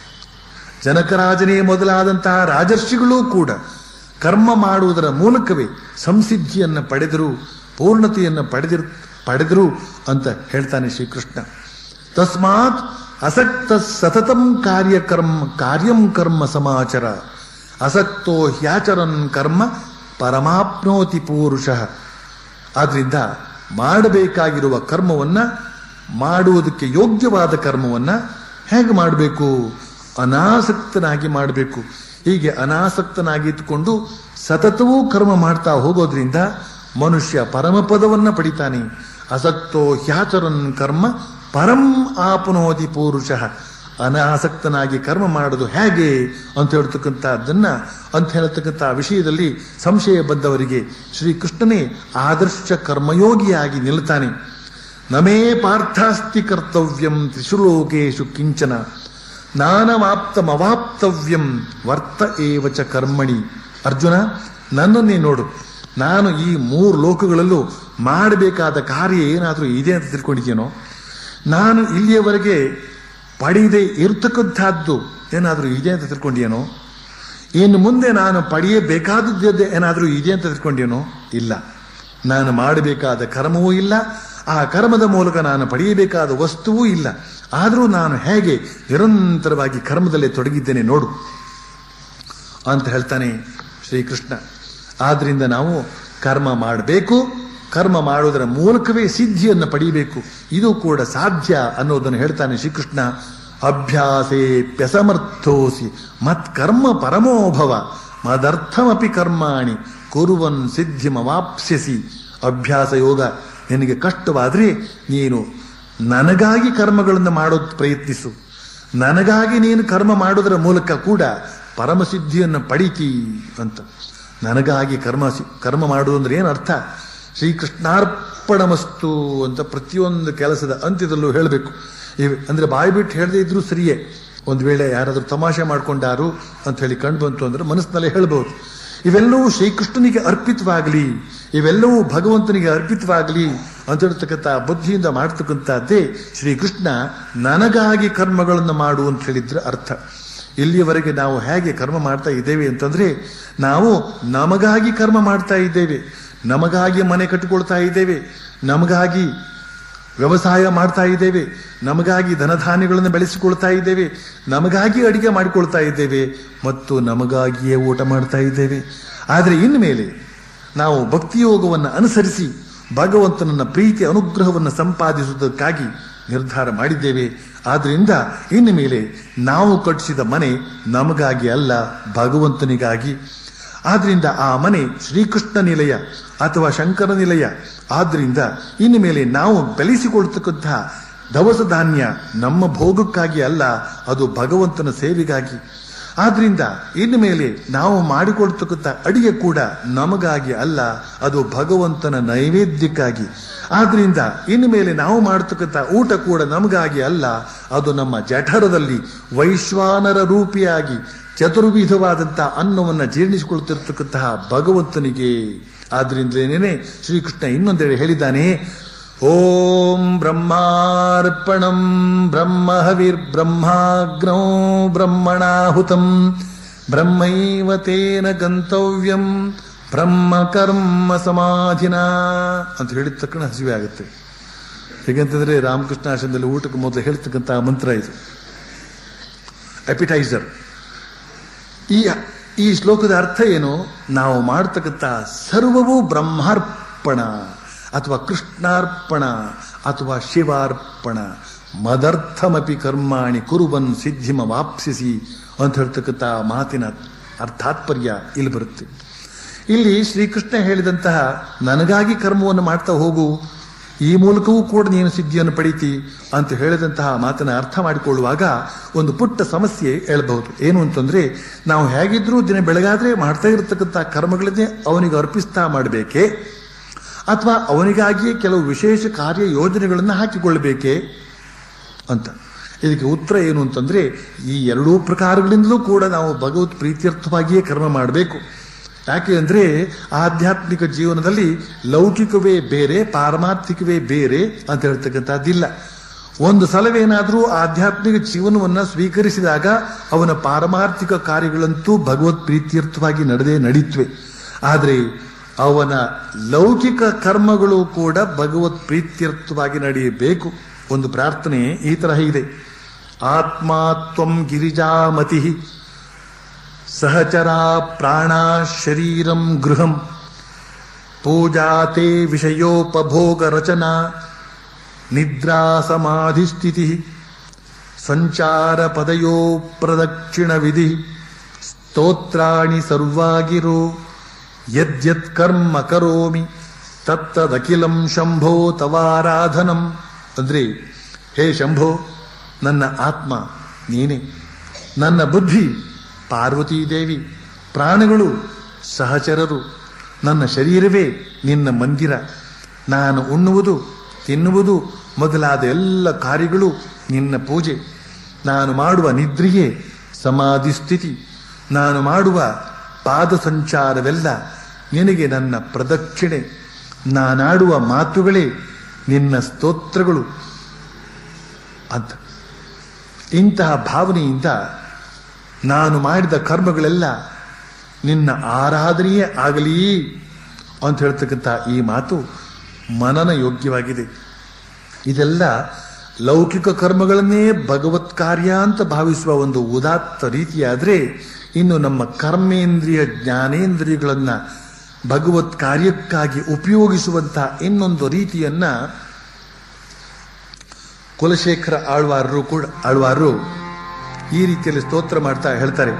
ಜನಕರಾಜನೇ ಮೊದಲಾದಂತಹ ರಾಜರ್ಷಿಗಳೂ ಕೂಡ ಕರ್ಮ ಮಾಡುವುದರ ಮೂಲಕವೇ ಸಂಸಿದ್ಧಿಯನ್ನು ಪಡೆದರು, ಪೂರ್ಣತೆಯನ್ನು ಪಡೆದರು ಅಂತ ಹೇಳ್ತಾನೆ ಶ್ರೀಕೃಷ್ಣ. ತಸ್ಮಾತ್ ಅಸಕ್ತ ಸತತಂ ಕಾರ್ಯಂ ಕರ್ಮ ಸಮಾಚರ ಅಸಕ್ತೋ ಹ್ಯಾಚರನ್ ಕರ್ಮ ಪರಮಾಪ್ನೋತಿ ಪೂರುಷಃ. ಆದ್ರಿಂದ ಮಾಡಬೇಕಾಗಿರುವ ಕರ್ಮವನ್ನ, ಮಾಡುವುದಕ್ಕೆ ಯೋಗ್ಯವಾದ ಕರ್ಮವನ್ನ ಹೇಗೆ ಮಾಡಬೇಕು? ಅನಾಸಕ್ತನಾಗಿ ಮಾಡಬೇಕು. ಹೀಗೆ ಅನಾಸಕ್ತನಾಗಿ ಇಟ್ಟುಕೊಂಡು ಸತತವೂ ಕರ್ಮ ಮಾಡ್ತಾ ಹೋಗೋದ್ರಿಂದ ಮನುಷ್ಯ ಪರಮಪದವನ್ನ ಪಡಿತಾನೆ. ಅಸಕ್ತೋ ಹ್ಯಾಚರನ್ ಕರ್ಮ ಪರಂ ಆಪ್ನೋತಿ ಪೂರುಷಃ. ಅನಾಸಕ್ತನಾಗಿ ಕರ್ಮ ಮಾಡೋದು ಹೇಗೆ ಅಂತ ಹೇಳ್ತಕ್ಕಂಥ ವಿಷಯದಲ್ಲಿ ಸಂಶಯ ಬಂದವರಿಗೆ ಶ್ರೀಕೃಷ್ಣನೇ ಆದರ್ಶ ಕರ್ಮಯೋಗಿಯಾಗಿ ನಿಲ್ತಾನೆ. ನಮೇ ಪಾರ್ಥಾಸ್ತಿ ಕರ್ತವ್ಯಂ ತ್ರಿಶುಲೋಕೇಶು ಕಿಂಚನ ನಾನವಾಪ್ತಮವಾಪ್ತವ್ಯಂ ವರ್ತ ಏವಚ ಕರ್ಮಣಿ. ಅರ್ಜುನ, ನನ್ನನ್ನೇ ನೋಡು. ನಾನು ಈ 3 ಲೋಕಗಳಲ್ಲೂ ಮಾಡಬೇಕಾದ ಕಾರ್ಯ ಏನಾದರೂ ಇದೆ ಅಂತ ತಿಳ್ಕೊಂಡಿದ್ದೇನೋ? ನಾನು ಇಲ್ಲಿಯವರೆಗೆ ಪಡೆಯದೆ ಇರ್ತಕ್ಕಂಥದ್ದು ಏನಾದರೂ ಇದೆ ಅಂತ ತಿಳ್ಕೊಂಡೇನೋ? ಇನ್ನು ಮುಂದೆ ನಾನು ಪಡೆಯಬೇಕಾದದ್ದು ಏನಾದರೂ ಇದೆ ಅಂತ ತಿಳ್ಕೊಂಡೇನೋ? ಇಲ್ಲ. ನಾನು ಮಾಡಬೇಕಾದ ಕರ್ಮವೂ ಇಲ್ಲ, ಆ ಕರ್ಮದ ಮೂಲಕ ನಾನು ಪಡೆಯಬೇಕಾದ ವಸ್ತುವೂ ಇಲ್ಲ. ಆದರೂ ನಾನು ಹೇಗೆ ನಿರಂತರವಾಗಿ ಕರ್ಮದಲ್ಲೇ ತೊಡಗಿದ್ದೇನೆ ನೋಡು ಅಂತ ಹೇಳ್ತಾನೆ ಶ್ರೀಕೃಷ್ಣ. ಆದ್ರಿಂದ ನಾವು ಕರ್ಮ ಮಾಡಬೇಕು, ಕರ್ಮ ಮಾಡುವುದರ ಮೂಲಕವೇ ಸಿದ್ಧಿಯನ್ನು ಪಡೆಯಬೇಕು. ಇದು ಕೂಡ ಸಾಧ್ಯ ಅನ್ನೋದನ್ನು ಹೇಳ್ತಾನೆ ಶ್ರೀಕೃಷ್ಣ. ಅಭ್ಯಾಸೇಪ್ಯಸಮರ್ಥೋಸಿ ಮತ್ಕರ್ಮ ಪರಮೋಭವ ಮದರ್ಥಮಪಿ ಕರ್ಮಾಣಿ ಕುರುವನ್ ಸಿದ್ಧಿಮವಾಪ್ಸ್ಯಸಿ. ಅಭ್ಯಾಸ ಯೋಗ ನಿನಗೆ ಕಷ್ಟವಾದರೆ ನೀನು ನನಗಾಗಿ ಕರ್ಮಗಳನ್ನು ಮಾಡೋದು ಪ್ರಯತ್ನಿಸು. ನನಗಾಗಿ ನೀನು ಕರ್ಮ ಮಾಡೋದರ ಮೂಲಕ ಕೂಡ ಪರಮಸಿದ್ಧಿಯನ್ನು ಪಡೀತಿ ಅಂತ. ನನಗಾಗಿ ಕರ್ಮ ಮಾಡುವುದು ಅಂದ್ರೆ ಏನು ಅರ್ಥ? ಶ್ರೀಕೃಷ್ಣಾರ್ಪಣಮಸ್ತು ಅಂತ ಪ್ರತಿಯೊಂದು ಕೆಲಸದ ಅಂತ್ಯದಲ್ಲೂ ಹೇಳಬೇಕು. ಅಂದ್ರೆ ಬಾಯಿ ಬಿಟ್ಟು ಹೇಳದೇ ಇದ್ರೂ ಸರಿಯೇ. ಒಂದು ವೇಳೆ ಯಾರಾದರೂ ತಮಾಷೆ ಮಾಡ್ಕೊಂಡಾರು ಅಂತ ಹೇಳಿ ಕಂಡು ಬಂತು ಅಂದ್ರೆ ಮನಸ್ಸಿನಲ್ಲೇ ಹೇಳ್ಬಹುದು, ಇವೆಲ್ಲವೂ ಶ್ರೀಕೃಷ್ಣನಿಗೆ ಅರ್ಪಿತವಾಗಲಿ, ಇವೆಲ್ಲವೂ ಭಗವಂತನಿಗೆ ಅರ್ಪಿತವಾಗಲಿ ಅಂತ ಹೇಳ್ತಕ್ಕಂಥ ಬುದ್ಧಿಯಿಂದ ಮಾಡ್ತಕ್ಕಂಥದ್ದೇ ಶ್ರೀಕೃಷ್ಣ ನನಗಾಗಿ ಕರ್ಮಗಳನ್ನು ಮಾಡು ಅಂತ ಹೇಳಿದ್ರೆ ಅರ್ಥ. ಇಲ್ಲಿಯವರೆಗೆ ನಾವು ಹೇಗೆ ಕರ್ಮ ಮಾಡ್ತಾ ಇದ್ದೇವೆ ಅಂತಂದ್ರೆ, ನಾವು ನಮಗಾಗಿ ಕರ್ಮ ಮಾಡ್ತಾ ಇದ್ದೇವೆ, ನಮಗಾಗಿ ಮನೆ ಕಟ್ಟಿಕೊಳ್ತಾ ಇದ್ದೇವೆ, ನಮಗಾಗಿ ವ್ಯವಸಾಯ ಮಾಡ್ತಾ ಇದ್ದೇವೆ, ನಮಗಾಗಿ ಧನಧಾನ್ಯಗಳನ್ನು ಬೆಳೆಸಿಕೊಳ್ತಾ ಇದ್ದೇವೆ, ನಮಗಾಗಿ ಅಡಿಗೆ ಮಾಡಿಕೊಳ್ತಾ ಇದ್ದೇವೆ ಮತ್ತು ನಮಗಾಗಿಯೇ ಊಟ ಮಾಡ್ತಾ ಇದ್ದೇವೆ. ಆದರೆ ಇನ್ಮೇಲೆ ನಾವು ಭಕ್ತಿಯೋಗವನ್ನು ಅನುಸರಿಸಿ ಭಗವಂತನನ್ನ ಪ್ರೀತಿ ಅನುಗ್ರಹವನ್ನು ಸಂಪಾದಿಸುವುದಕ್ಕಾಗಿ ನಿರ್ಧಾರ ಮಾಡಿದ್ದೇವೆ. ಆದ್ರಿಂದ ಇನ್ನು ಮೇಲೆ ನಾವು ಕಟ್ಟಿಸಿದ ಮನೆ ನಮಗಾಗಿ ಅಲ್ಲ, ಭಗವಂತನಿಗಾಗಿ. ಆದ್ರಿಂದ ಆ ಮನೆ ಶ್ರೀಕೃಷ್ಣ ನಿಲಯ ಅಥವಾ ಶಂಕರ ನಿಲಯ. ಆದ್ರಿಂದ ಇನ್ನು ಮೇಲೆ ನಾವು ಬೆಳೆಸಿಕೊಳ್ತಕ್ಕಂತಹ ದವಸ ಧಾನ್ಯ ನಮ್ಮ ಭೋಗಕ್ಕಾಗಿ ಅಲ್ಲ, ಅದು ಭಗವಂತನ ಸೇವೆಗಾಗಿ. ಆದ್ರಿಂದ ಇನ್ನು ಮೇಲೆ ನಾವು ಮಾಡಿಕೊಳ್ತಕ್ಕಂಥ ಅಡಿಗೆ ಕೂಡ ನಮಗಾಗಿ ಅಲ್ಲ, ಅದು ಭಗವಂತನ ನೈವೇದ್ಯಕ್ಕಾಗಿ. ಆದ್ರಿಂದ ಇನ್ನು ಮೇಲೆ ನಾವು ಮಾಡತಕ್ಕಂಥ ಊಟ ಕೂಡ ನಮಗಾಗಿ ಅಲ್ಲ, ಅದು ನಮ್ಮ ಜಠರದಲ್ಲಿ ವೈಶ್ವಾನರ ರೂಪಿಯಾಗಿ ಚತುರ್ವಿಧವಾದಂತಹ ಅನ್ನವನ್ನು ಜೀರ್ಣಿಸಿಕೊಳ್ತಿರ್ತಕ್ಕಂತಹ ಭಗವಂತನಿಗೆ. ಆದ್ರಿಂದಲೇನೇ ಶ್ರೀಕೃಷ್ಣ ಇನ್ನೊಂದೆಡೆ ಹೇಳಿದ್ದಾನೆ, ಓಂ ಬ್ರಹ್ಮಾರ್ಪಣಂ ಬ್ರಹ್ಮ ಹವಿರ್ಬ್ರಹ್ಮಾಗ್ನೋ ಬ್ರಹ್ಮಣಾಹುತಂ ಬ್ರಹ್ಮೈವ ತೇನ ಗಂತವ್ಯಂ ಬ್ರಹ್ಮ ಕರ್ಮ ಸಮಾಧಿನ ಅಂತ ಹೇಳಿದ ತಕ್ಷಣ ಹಸಿವೆ ಆಗುತ್ತೆ. ಹೇಗಂತಂದ್ರೆ ರಾಮಕೃಷ್ಣ ಆಶ್ರಮದಲ್ಲಿ ಊಟಕ್ಕೆ ಮೊದಲು ಹೇಳ್ತಕ್ಕಂಥ ಮಂತ್ರ ಇದು, ಅಪಿಟೈಸರ್. ಈ ಶ್ಲೋಕದ ಅರ್ಥ ಏನು? ನಾವು ಮಾಡ್ತಕ್ಕಂಥ ಸರ್ವವೂ ಬ್ರಹ್ಮಾರ್ಪಣ ಅಥವಾ ಕೃಷ್ಣಾರ್ಪಣ ಅಥವಾ ಶಿವಾರ್ಪಣ. ಮದರ್ಥಮಪಿ ಕರ್ಮಾಣಿ ಕುರುವನ್ ಸಿದ್ಧಿಮ ವಾಪ್ಸಿಸಿ ಅಂತ ಹೇಳ್ತಕ್ಕಂಥ ಮಾತಿನ ಅರ್ಥಾತ್ಪರ್ಯ ಇಲ್ಲಿ ಬರುತ್ತೆ. ಇಲ್ಲಿ ಶ್ರೀಕೃಷ್ಣ ಹೇಳಿದಂತಹ ನನಗಾಗಿ ಕರ್ಮವನ್ನು ಮಾಡ್ತಾ ಹೋಗು, ಈ ಮೂಲಕವೂ ಕೂಡ ನೀನು ಸಿದ್ಧಿಯನ್ನು ಪಡೀತಿ ಅಂತ ಹೇಳಿದಂತಹ ಮಾತನ್ನ ಅರ್ಥ ಮಾಡಿಕೊಳ್ಳುವಾಗ ಒಂದು ಪುಟ್ಟ ಸಮಸ್ಯೆ ಹೇಳಬಹುದು. ಏನು ಅಂತಂದ್ರೆ, ನಾವು ಹೇಗಿದ್ರೂ ದಿನ ಬೆಳಗಾದ್ರೆ ಮಾಡ್ತಾ ಇರತಕ್ಕಂಥ ಕರ್ಮಗಳನ್ನೇ ಅವನಿಗೆ ಅರ್ಪಿಸ್ತಾ ಮಾಡಬೇಕೇ ಅಥವಾ ಅವನಿಗಾಗಿಯೇ ಕೆಲವು ವಿಶೇಷ ಕಾರ್ಯ ಯೋಜನೆಗಳನ್ನು ಹಾಕಿಕೊಳ್ಳಬೇಕೇ ಅಂತ. ಇದಕ್ಕೆ ಉತ್ತರ ಏನು ಅಂತಂದ್ರೆ, ಈ ಎರಡೂ ಪ್ರಕಾರಗಳಿಂದಲೂ ಕೂಡ ನಾವು ಭಗವತ್ ಪ್ರೀತ್ಯರ್ಥವಾಗಿಯೇ ಕರ್ಮ ಮಾಡಬೇಕು. ಯಾಕೆ ಅಂದ್ರೆ ಆಧ್ಯಾತ್ಮಿಕ ಜೀವನದಲ್ಲಿ ಲೌಕಿಕವೇ ಬೇರೆ, ಪಾರಮಾರ್ಥಿಕವೇ ಬೇರೆ ಅಂತ ಹೇಳ್ತಕ್ಕಂಥದ್ದಿಲ್ಲ. ಒಂದು ಸಲವೇನಾದರೂ ಆಧ್ಯಾತ್ಮಿಕ ಜೀವನವನ್ನ ಸ್ವೀಕರಿಸಿದಾಗ ಅವನ ಪಾರಮಾರ್ಥಿಕ ಕಾರ್ಯಗಳಂತೂ ಭಗವತ್ ಪ್ರೀತ್ಯರ್ಥವಾಗಿ ನಡೀತ್ವೆ. ಆದರೆ ಅವನ ಲೌಕಿಕ ಕರ್ಮಗಳು ಕೂಡ ಭಗವತ್ ಪ್ರೀತ್ಯರ್ಥವಾಗಿ ನಡೆಯಬೇಕು. ಒಂದು ಪ್ರಾರ್ಥನೆ ಈ ತರಹ ಇದೆ, ಆತ್ಮಾತ್ವಂ ಗಿರಿಜಾಮತಿ ಸಹಚರ ಪ್ರಾಣ ಶರೀರಂ ಗೃಹಂ ಪೂಜಾತೆ ವಿಷಯೋಪಭೋಗ ರಚನಾ ನಿದ್ರಾ ಸಮಾಧಿ ಸ್ಥಿತಿ ಸಂಚಾರ ಪದಯೋ ಪ್ರದಕ್ಷಿಣ ವಿಧಿ ಸ್ತೋತ್ರಾಣಿ ಸರ್ವಾಗಿರೋ ಯದ್ಯತ್ ಕರ್ಮ ಕರೋಮಿ ತತ್ತದಖಿಲಂ ಶಂಭೋ ತವಾರಾಧನಂ. ಅಂದ್ರೆ ಹೇ ಶಂಭೋ, ನನ್ನ ಆತ್ಮ ನೀನೇ, ನನ್ನ ಬುದ್ಧಿ ಪಾರ್ವತೀದೇವಿ, ಪ್ರಾಣಗಳು ಸಹಚರರು, ನನ್ನ ಶರೀರವೇ ನಿನ್ನ ಮಂದಿರ. ನಾನು ಉಣ್ಣುವುದು, ತಿನ್ನುವುದು ಮೊದಲಾದ ಎಲ್ಲ ಕಾರ್ಯಗಳು ನಿನ್ನ ಪೂಜೆ. ನಾನು ಮಾಡುವ ನಿದ್ರೆಯೇ ಸಮಾಧಿ ಸ್ಥಿತಿ. ನಾನು ಮಾಡುವ ಪಾದ ಸಂಚಾರವೆಲ್ಲ ನಿನಗೆ ನನ್ನ ಪ್ರದಕ್ಷಿಣೆ. ನಾನಾಡುವ ಮಾತುಗಳೇ ನಿನ್ನ ಸ್ತೋತ್ರಗಳು ಅಂತ. ಇಂತಹ ಭಾವನೆಯಿಂದ ನಾನು ಮಾಡಿದ ಕರ್ಮಗಳೆಲ್ಲ ನಿನ್ನ ಆರಾಧನೆಯೇ ಆಗಲಿ ಅಂತ ಹೇಳ್ತಕ್ಕಂಥ ಈ ಮಾತು ಮನನ ಯೋಗ್ಯವಾಗಿದೆ. ಇದೆಲ್ಲ ಲೌಕಿಕ ಕರ್ಮಗಳನ್ನೇ ಭಗವತ್ ಕಾರ್ಯ ಅಂತ ಭಾವಿಸುವ ಒಂದು ಉದಾತ್ತ ರೀತಿಯಾದರೆ, ಇನ್ನು ನಮ್ಮ ಕರ್ಮೇಂದ್ರಿಯ ಜ್ಞಾನೇಂದ್ರಿಯಗಳನ್ನ ಭಗವತ್ ಕಾರ್ಯಕ್ಕಾಗಿ ಉಪಯೋಗಿಸುವಂತಹ ಇನ್ನೊಂದು ರೀತಿಯನ್ನ ಕುಲಶೇಖರ ಆಳ್ವಾರರು ಈ ರೀತಿಯಲ್ಲಿ ಸ್ತೋತ್ರ ಮಾಡ್ತಾ ಹೇಳ್ತಾರೆ.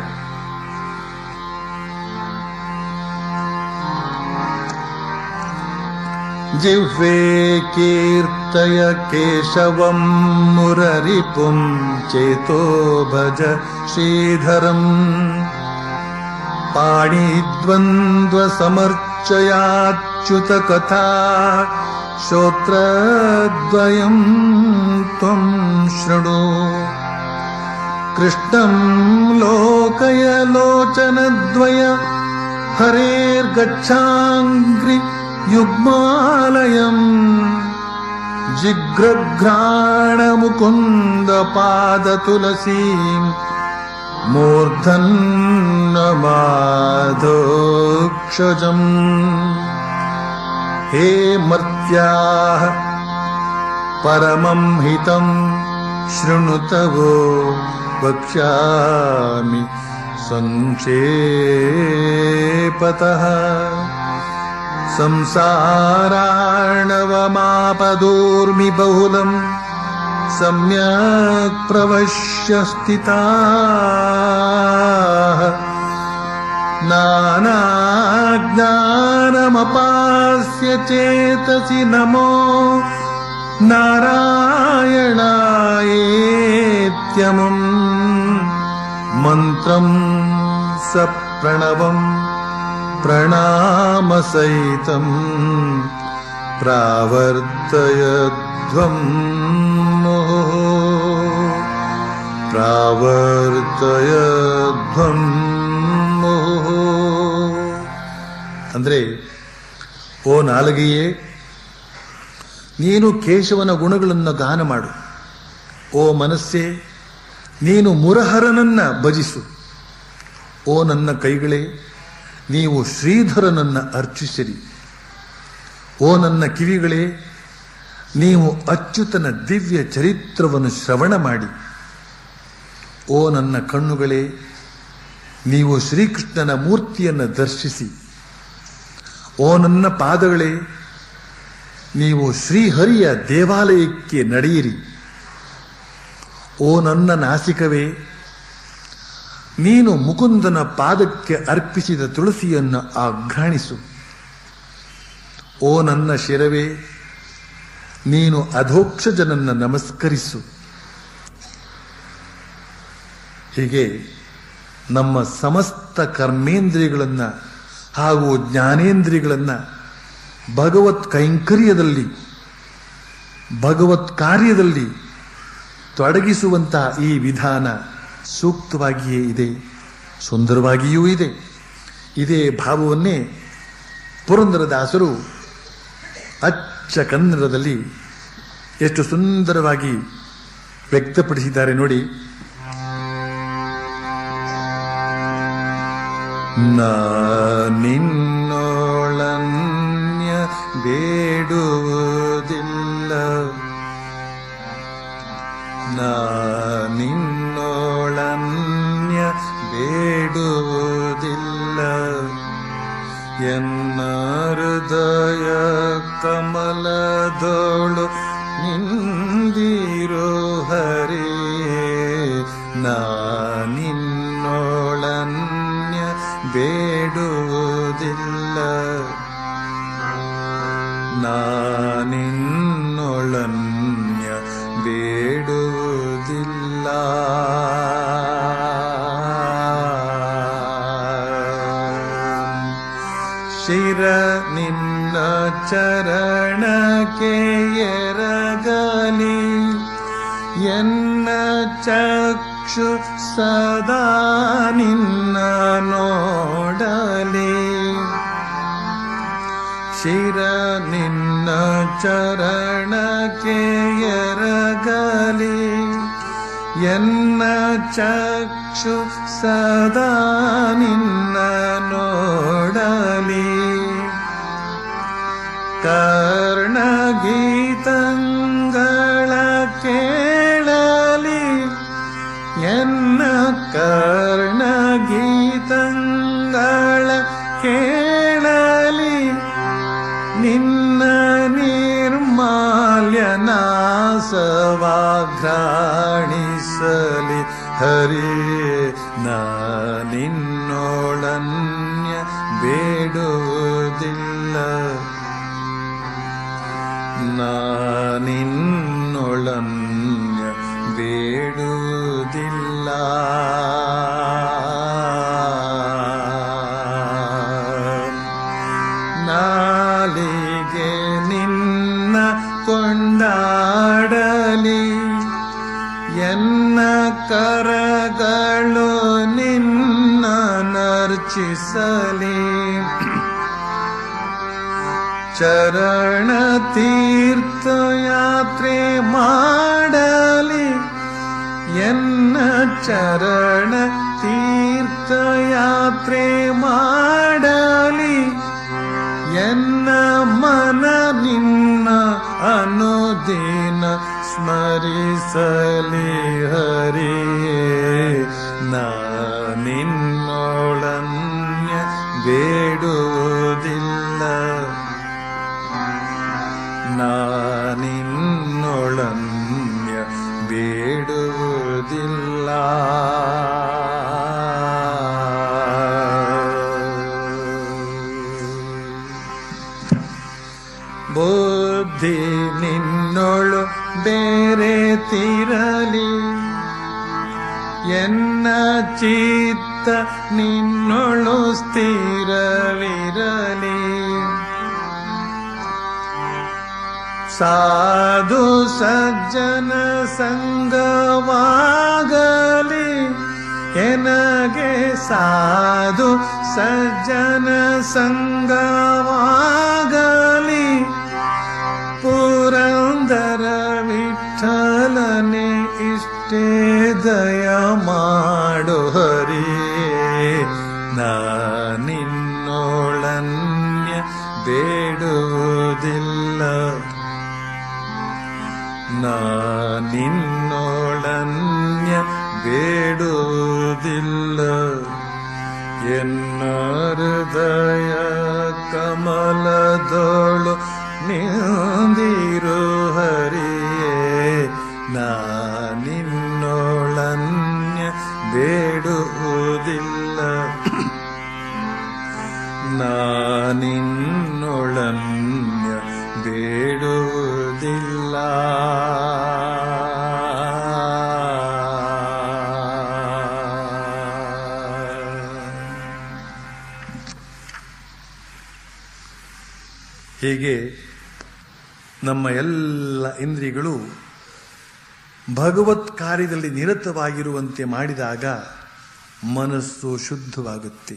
ಜಿಹ್ವೆ ಕೀರ್ತಯ ಕೇಶವಂ ಮುರರಿಪುಂ ಚೇತೋ ಭಜ ಶ್ರೀಧರಂ ಪಾಣಿದ್ವಂದ್ವ ಸಮರ್ಚಯಾಚ್ಯುತ ಕಥಾ ಶ್ರೋತ್ರದ್ವಯಂ ತ್ವಂ ಶೃಣು ಕೃಷ್ಣಂ ಲೋಕಯ ಲೋಚನದ್ವಯ ಹರೇರ್ಗಚ್ಛಾಂಗ್ರಿ ಯುಗ್ಮಾಲಯಂ ಜಿಗ್ರಘ್ರಾಣ ಮುಕುಂದ ಪಾದ ತುಲಸೀಂ ಮೂರ್ಧನ್ನಮಾಧೋಕ್ಷಜಂ. ಹೇ ಮರ್ತ್ಯಾಃ ಪರಮಂ ಹಿತಂ ಶೃಣುತವೋ ವಕ್ಷ್ಯಾಮಿ ಸಂಕ್ಷೇಪತಃ ಸಂಸಾರಾರ್ಣವಮಾಪದೂರ್ಮಿ ಬಹುಲಂ ಸಮ್ಯಕ್ ಪ್ರವಶ್ಯ ಸ್ಥಿತಾಃ ನಾನಾಜ್ಞಾನಮಪಾಸ್ಯ ಚೇತಸಿ ನಮೋ ನಾರಾಯಣಾಯೇತ್ಯಮಂ ಮಂತ್ರಂ ಸಪ್ರಣವಂ ಪ್ರಣಾಮಸಹಿತಂ ಪ್ರಾವರ್ತಯಧ್ವಂ ಪ್ರಾವರ್ತಯಧ್ವಂ. ಅಂದ್ರೆ, ಓ ನಾಲಗೆಯೇ, ನೀನು ಕೇಶವನ ಗುಣಗಳನ್ನು ಗಾನ ಮಾಡು. ಓ ಮನಸ್ಸೇ, ನೀನು ಮುರಹರನನ್ನ ಭಜಿಸು. ಓ ನನ್ನ ಕೈಗಳೇ, ನೀವು ಶ್ರೀಧರನನ್ನ ಅರ್ಚಿಸಿರಿ. ಓ ನನ್ನ ಕಿವಿಗಳೇ, ನೀವು ಅಚ್ಯುತನ ದಿವ್ಯ ಚರಿತ್ರವನ್ನು ಶ್ರವಣ ಮಾಡಿ. ಓ ನನ್ನ ಕಣ್ಣುಗಳೇ, ನೀವು ಶ್ರೀಕೃಷ್ಣನ ಮೂರ್ತಿಯನ್ನು ದರ್ಶಿಸಿ. ಓ ನನ್ನ ಪಾದಗಳೇ, ನೀವು ಶ್ರೀಹರಿಯ ದೇವಾಲಯಕ್ಕೆ ನಡೆಯಿರಿ. ಓ ನನ್ನ ನಾಸಿಕವೇ, ನೀನು ಮುಕುಂದನ ಪಾದಕ್ಕೆ ಅರ್ಪಿಸಿದ ತುಳಸಿಯನ್ನು ಆಘ್ರಾಣಿಸು. ಓ ನನ್ನ ಶಿರವೇ, ನೀನು ಅಧೋಕ್ಷಜನನ್ನ ನಮಸ್ಕರಿಸು. ಹೀಗೆ ನಮ್ಮ ಸಮಸ್ತ ಕರ್ಮೇಂದ್ರಿಯಗಳನ್ನು ಹಾಗೂ ಜ್ಞಾನೇಂದ್ರಿಯಗಳನ್ನು ಭಗವತ್ ಕೈಂಕರ್ಯದಲ್ಲಿ, ಭಗವತ್ ಕಾರ್ಯದಲ್ಲಿ ತೊಡಗಿಸುವಂತಹ ಈ ವಿಧಾನ ಸೂಕ್ತವಾಗಿಯೇ ಇದೆ, ಸುಂದರವಾಗಿಯೂ ಇದೆ. ಇದೇ ಭಾವವನ್ನೇ ಪುರಂದರದಾಸರು ಅಚ್ಚ ಕನ್ನಡದಲ್ಲಿ ಎಷ್ಟು ಸುಂದರವಾಗಿ ವ್ಯಕ್ತಪಡಿಸಿದ್ದಾರೆ ನೋಡಿ. ನಿನ್ನೊಳನ್ಯ ಬೇಡುವುದಿಲ್ಲ, ನಿನ್ನೊಳನ್ಯ ಬೇಡುವುದಿಲ್ಲ, ಎನ್ನ ಹೃದಯ ಕಮಲದೋಳು ನಿಂದಿರೋ ಹರೇ. ನಿನ್ನೊಳನ್ಯ ಬೇಡುವುದಿಲ್ಲ, ನಿನ್ನೊಳನ್ಯ ಬೇಡುವುದಿಲ್ಲ. ಶಿರ ನಿನ್ನ ಚರಣಕ್ಕೆ ಎರಗಲಿ ಎನ್ನ ಚಕ್ಷು ಸದಾ ನಿನ್ನ ನೋಡಲಿ ಶಿರ ನಿನ್ನ ಚರಣಕ್ಕೆ ಎರಗಲಿ ಎನ್ನ ಚಕ್ಷು ಸದಾ ನಿನ್ನ ನೋಡಲಿ ಕರ್ಣಗೀತಂಗಳ ಕೇಳಲಿ ಎನ್ನ ಕರ್ಣಗೀತಂಗಳ ಕೇಳಲಿ ನಿನ್ನ ನಿರ್ಮಾಲ್ಯನಾಸವಾಘ್ರಾಣಿಸಲಿ ಹರಿಯೇ ನಾನಿನ್ನೊಳನ್ಯ ಬೇಡುವುದಿಲ್ಲ ನಾನಿನ್ನೊಳನ್ಯ ಬೇಡುವುದಿಲ್ಲ ನಾಲಿಗೆ ನಿನ್ನ ಕೊಂಡಾಡಲಿ ಎನ್ನ ಕರಗಳು ನಿನ್ನ ನರ್ಚಿಸಲಿ ಚರಣ ತೀರ್ಥಯಾತ್ರೆ ಮಾಡಲಿ ಎನ್ನ ಚರಣ ತೀರ್ಥಯಾತ್ರೆ ಮಾಡಲಿ ಎನ್ನ ಮನ ನಿನ್ನ ಅನುದಿನ ಸ್ಮರಿಸಲಿ ಹರಿಯೇ ನಾನಿನ್ನೊಳನ್ಯ ಬೇಡುವುದಿಲ್ಲ ನಾನಿನ್ನೊಳನ್ಯ ಬೇಡುವುದಿಲ್ಲ ಬುದ್ಧಿ ನಿನ್ನೊಳು ಬೇರೆ ತಿರಲಿ ಎನ್ನ ಚಿತ್ತ ನಿನ್ನೊಳು ಸ್ಥಿರವಿರಲಿ ಸಾಧು ಸಜ್ಜನ ಸಂಗವಾಗಲಿ ಎನಗೆ ಸಾಧು ಸಜ್ಜನ ಸಂಗವಾಗಲಿ ಪುರಂದರ ವಿಠಲನೆ ಇಷ್ಟೇ ದಯ ಮಾಡು ಹರಿಯೇ ನಾನಿನ್ನೊಳನ್ಯ ಬೇಡುವುದಿಲ್ಲ ನಾನಿನ್ನೊಳನ್ಯ ಬೇಡುವುದಿಲ್ಲ ಎನ್ನ ಹೃದಯ ಕಮಲದೋಳು ನಿಂದಿರು ಹರಿಯೇ ನಾನಿನ್ನೊಳನ್ಯ ಬೇಡುವುದಿಲ್ಲ ನಾನಿನ್ನೊಳನ್ಯ ಬೇಡುವುದಿಲ್ಲ ಹೀಗೆ ನಮ್ಮ ಎಲ್ಲ ಇಂದ್ರಿಯಗಳು ಭಗವತ್ ಕಾರ್ಯದಲ್ಲಿ ನಿರತವಾಗಿರುವಂತೆ ಮಾಡಿದಾಗ ಮನಸ್ಸು ಶುದ್ಧವಾಗುತ್ತೆ.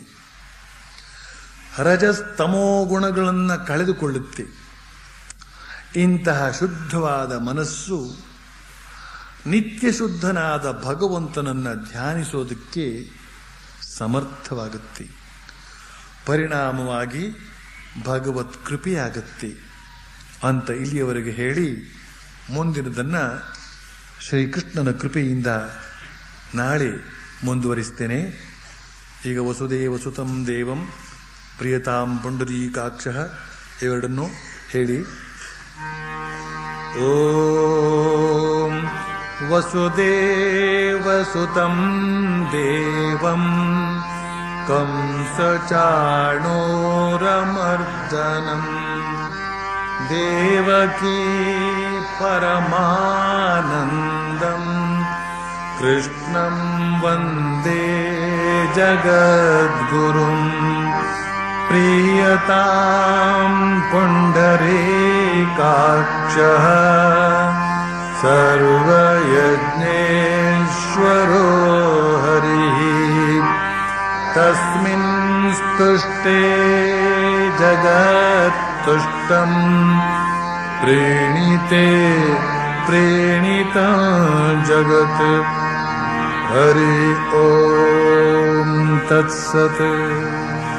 ರಜಸ್ತಮೋ ಗುಣಗಳನ್ನು ಕಳೆದುಕೊಳ್ಳುತ್ತೆ. ಇಂತಹ ಶುದ್ಧವಾದ ಮನಸ್ಸು ನಿತ್ಯ ಶುದ್ಧನಾದ ಭಗವಂತನನ್ನು ಧ್ಯಾನಿಸೋದಕ್ಕೆ ಸಮರ್ಥವಾಗುತ್ತೆ. ಪರಿಣಾಮವಾಗಿ ಭಗವತ್ ಕೃಪೆಯಾಗತ್ತೆ ಅಂತ ಇಲ್ಲಿಯವರೆಗೆ ಹೇಳಿ ಮುಂದಿನದನ್ನು ಶ್ರೀಕೃಷ್ಣನ ಕೃಪೆಯಿಂದ ನಾಳೆ ಮುಂದುವರಿಸ್ತೇನೆ. ಈಗ ವಸುದೇವ ಸುತಂ ದೇವಂ ಪ್ರಿಯತಾಂ ಪುಂಡರೀಕಾಕ್ಷಃ ಇವೆರಡನ್ನು ಹೇಳಿ. ಓಂ ವಸುದೇವ ಸುತಂ ದೇವಂ ಕಂಸಚಾಣೂರಮರ್ದನಂ ದೇವಕೀ ಪರಮಾನಂದಂ ಕೃಷ್ಣಂ ವಂದೇ ಜಗದ್ಗುರುಂ प्रीयतां पुण्डरीकाक्षः सर्वयज्ञेश्वरो हरिः तस्मिन् स्तुष्टे जगत्तुष्टम् प्रीणीते प्रीणीतं जगत् हरि ओम तत्सत्।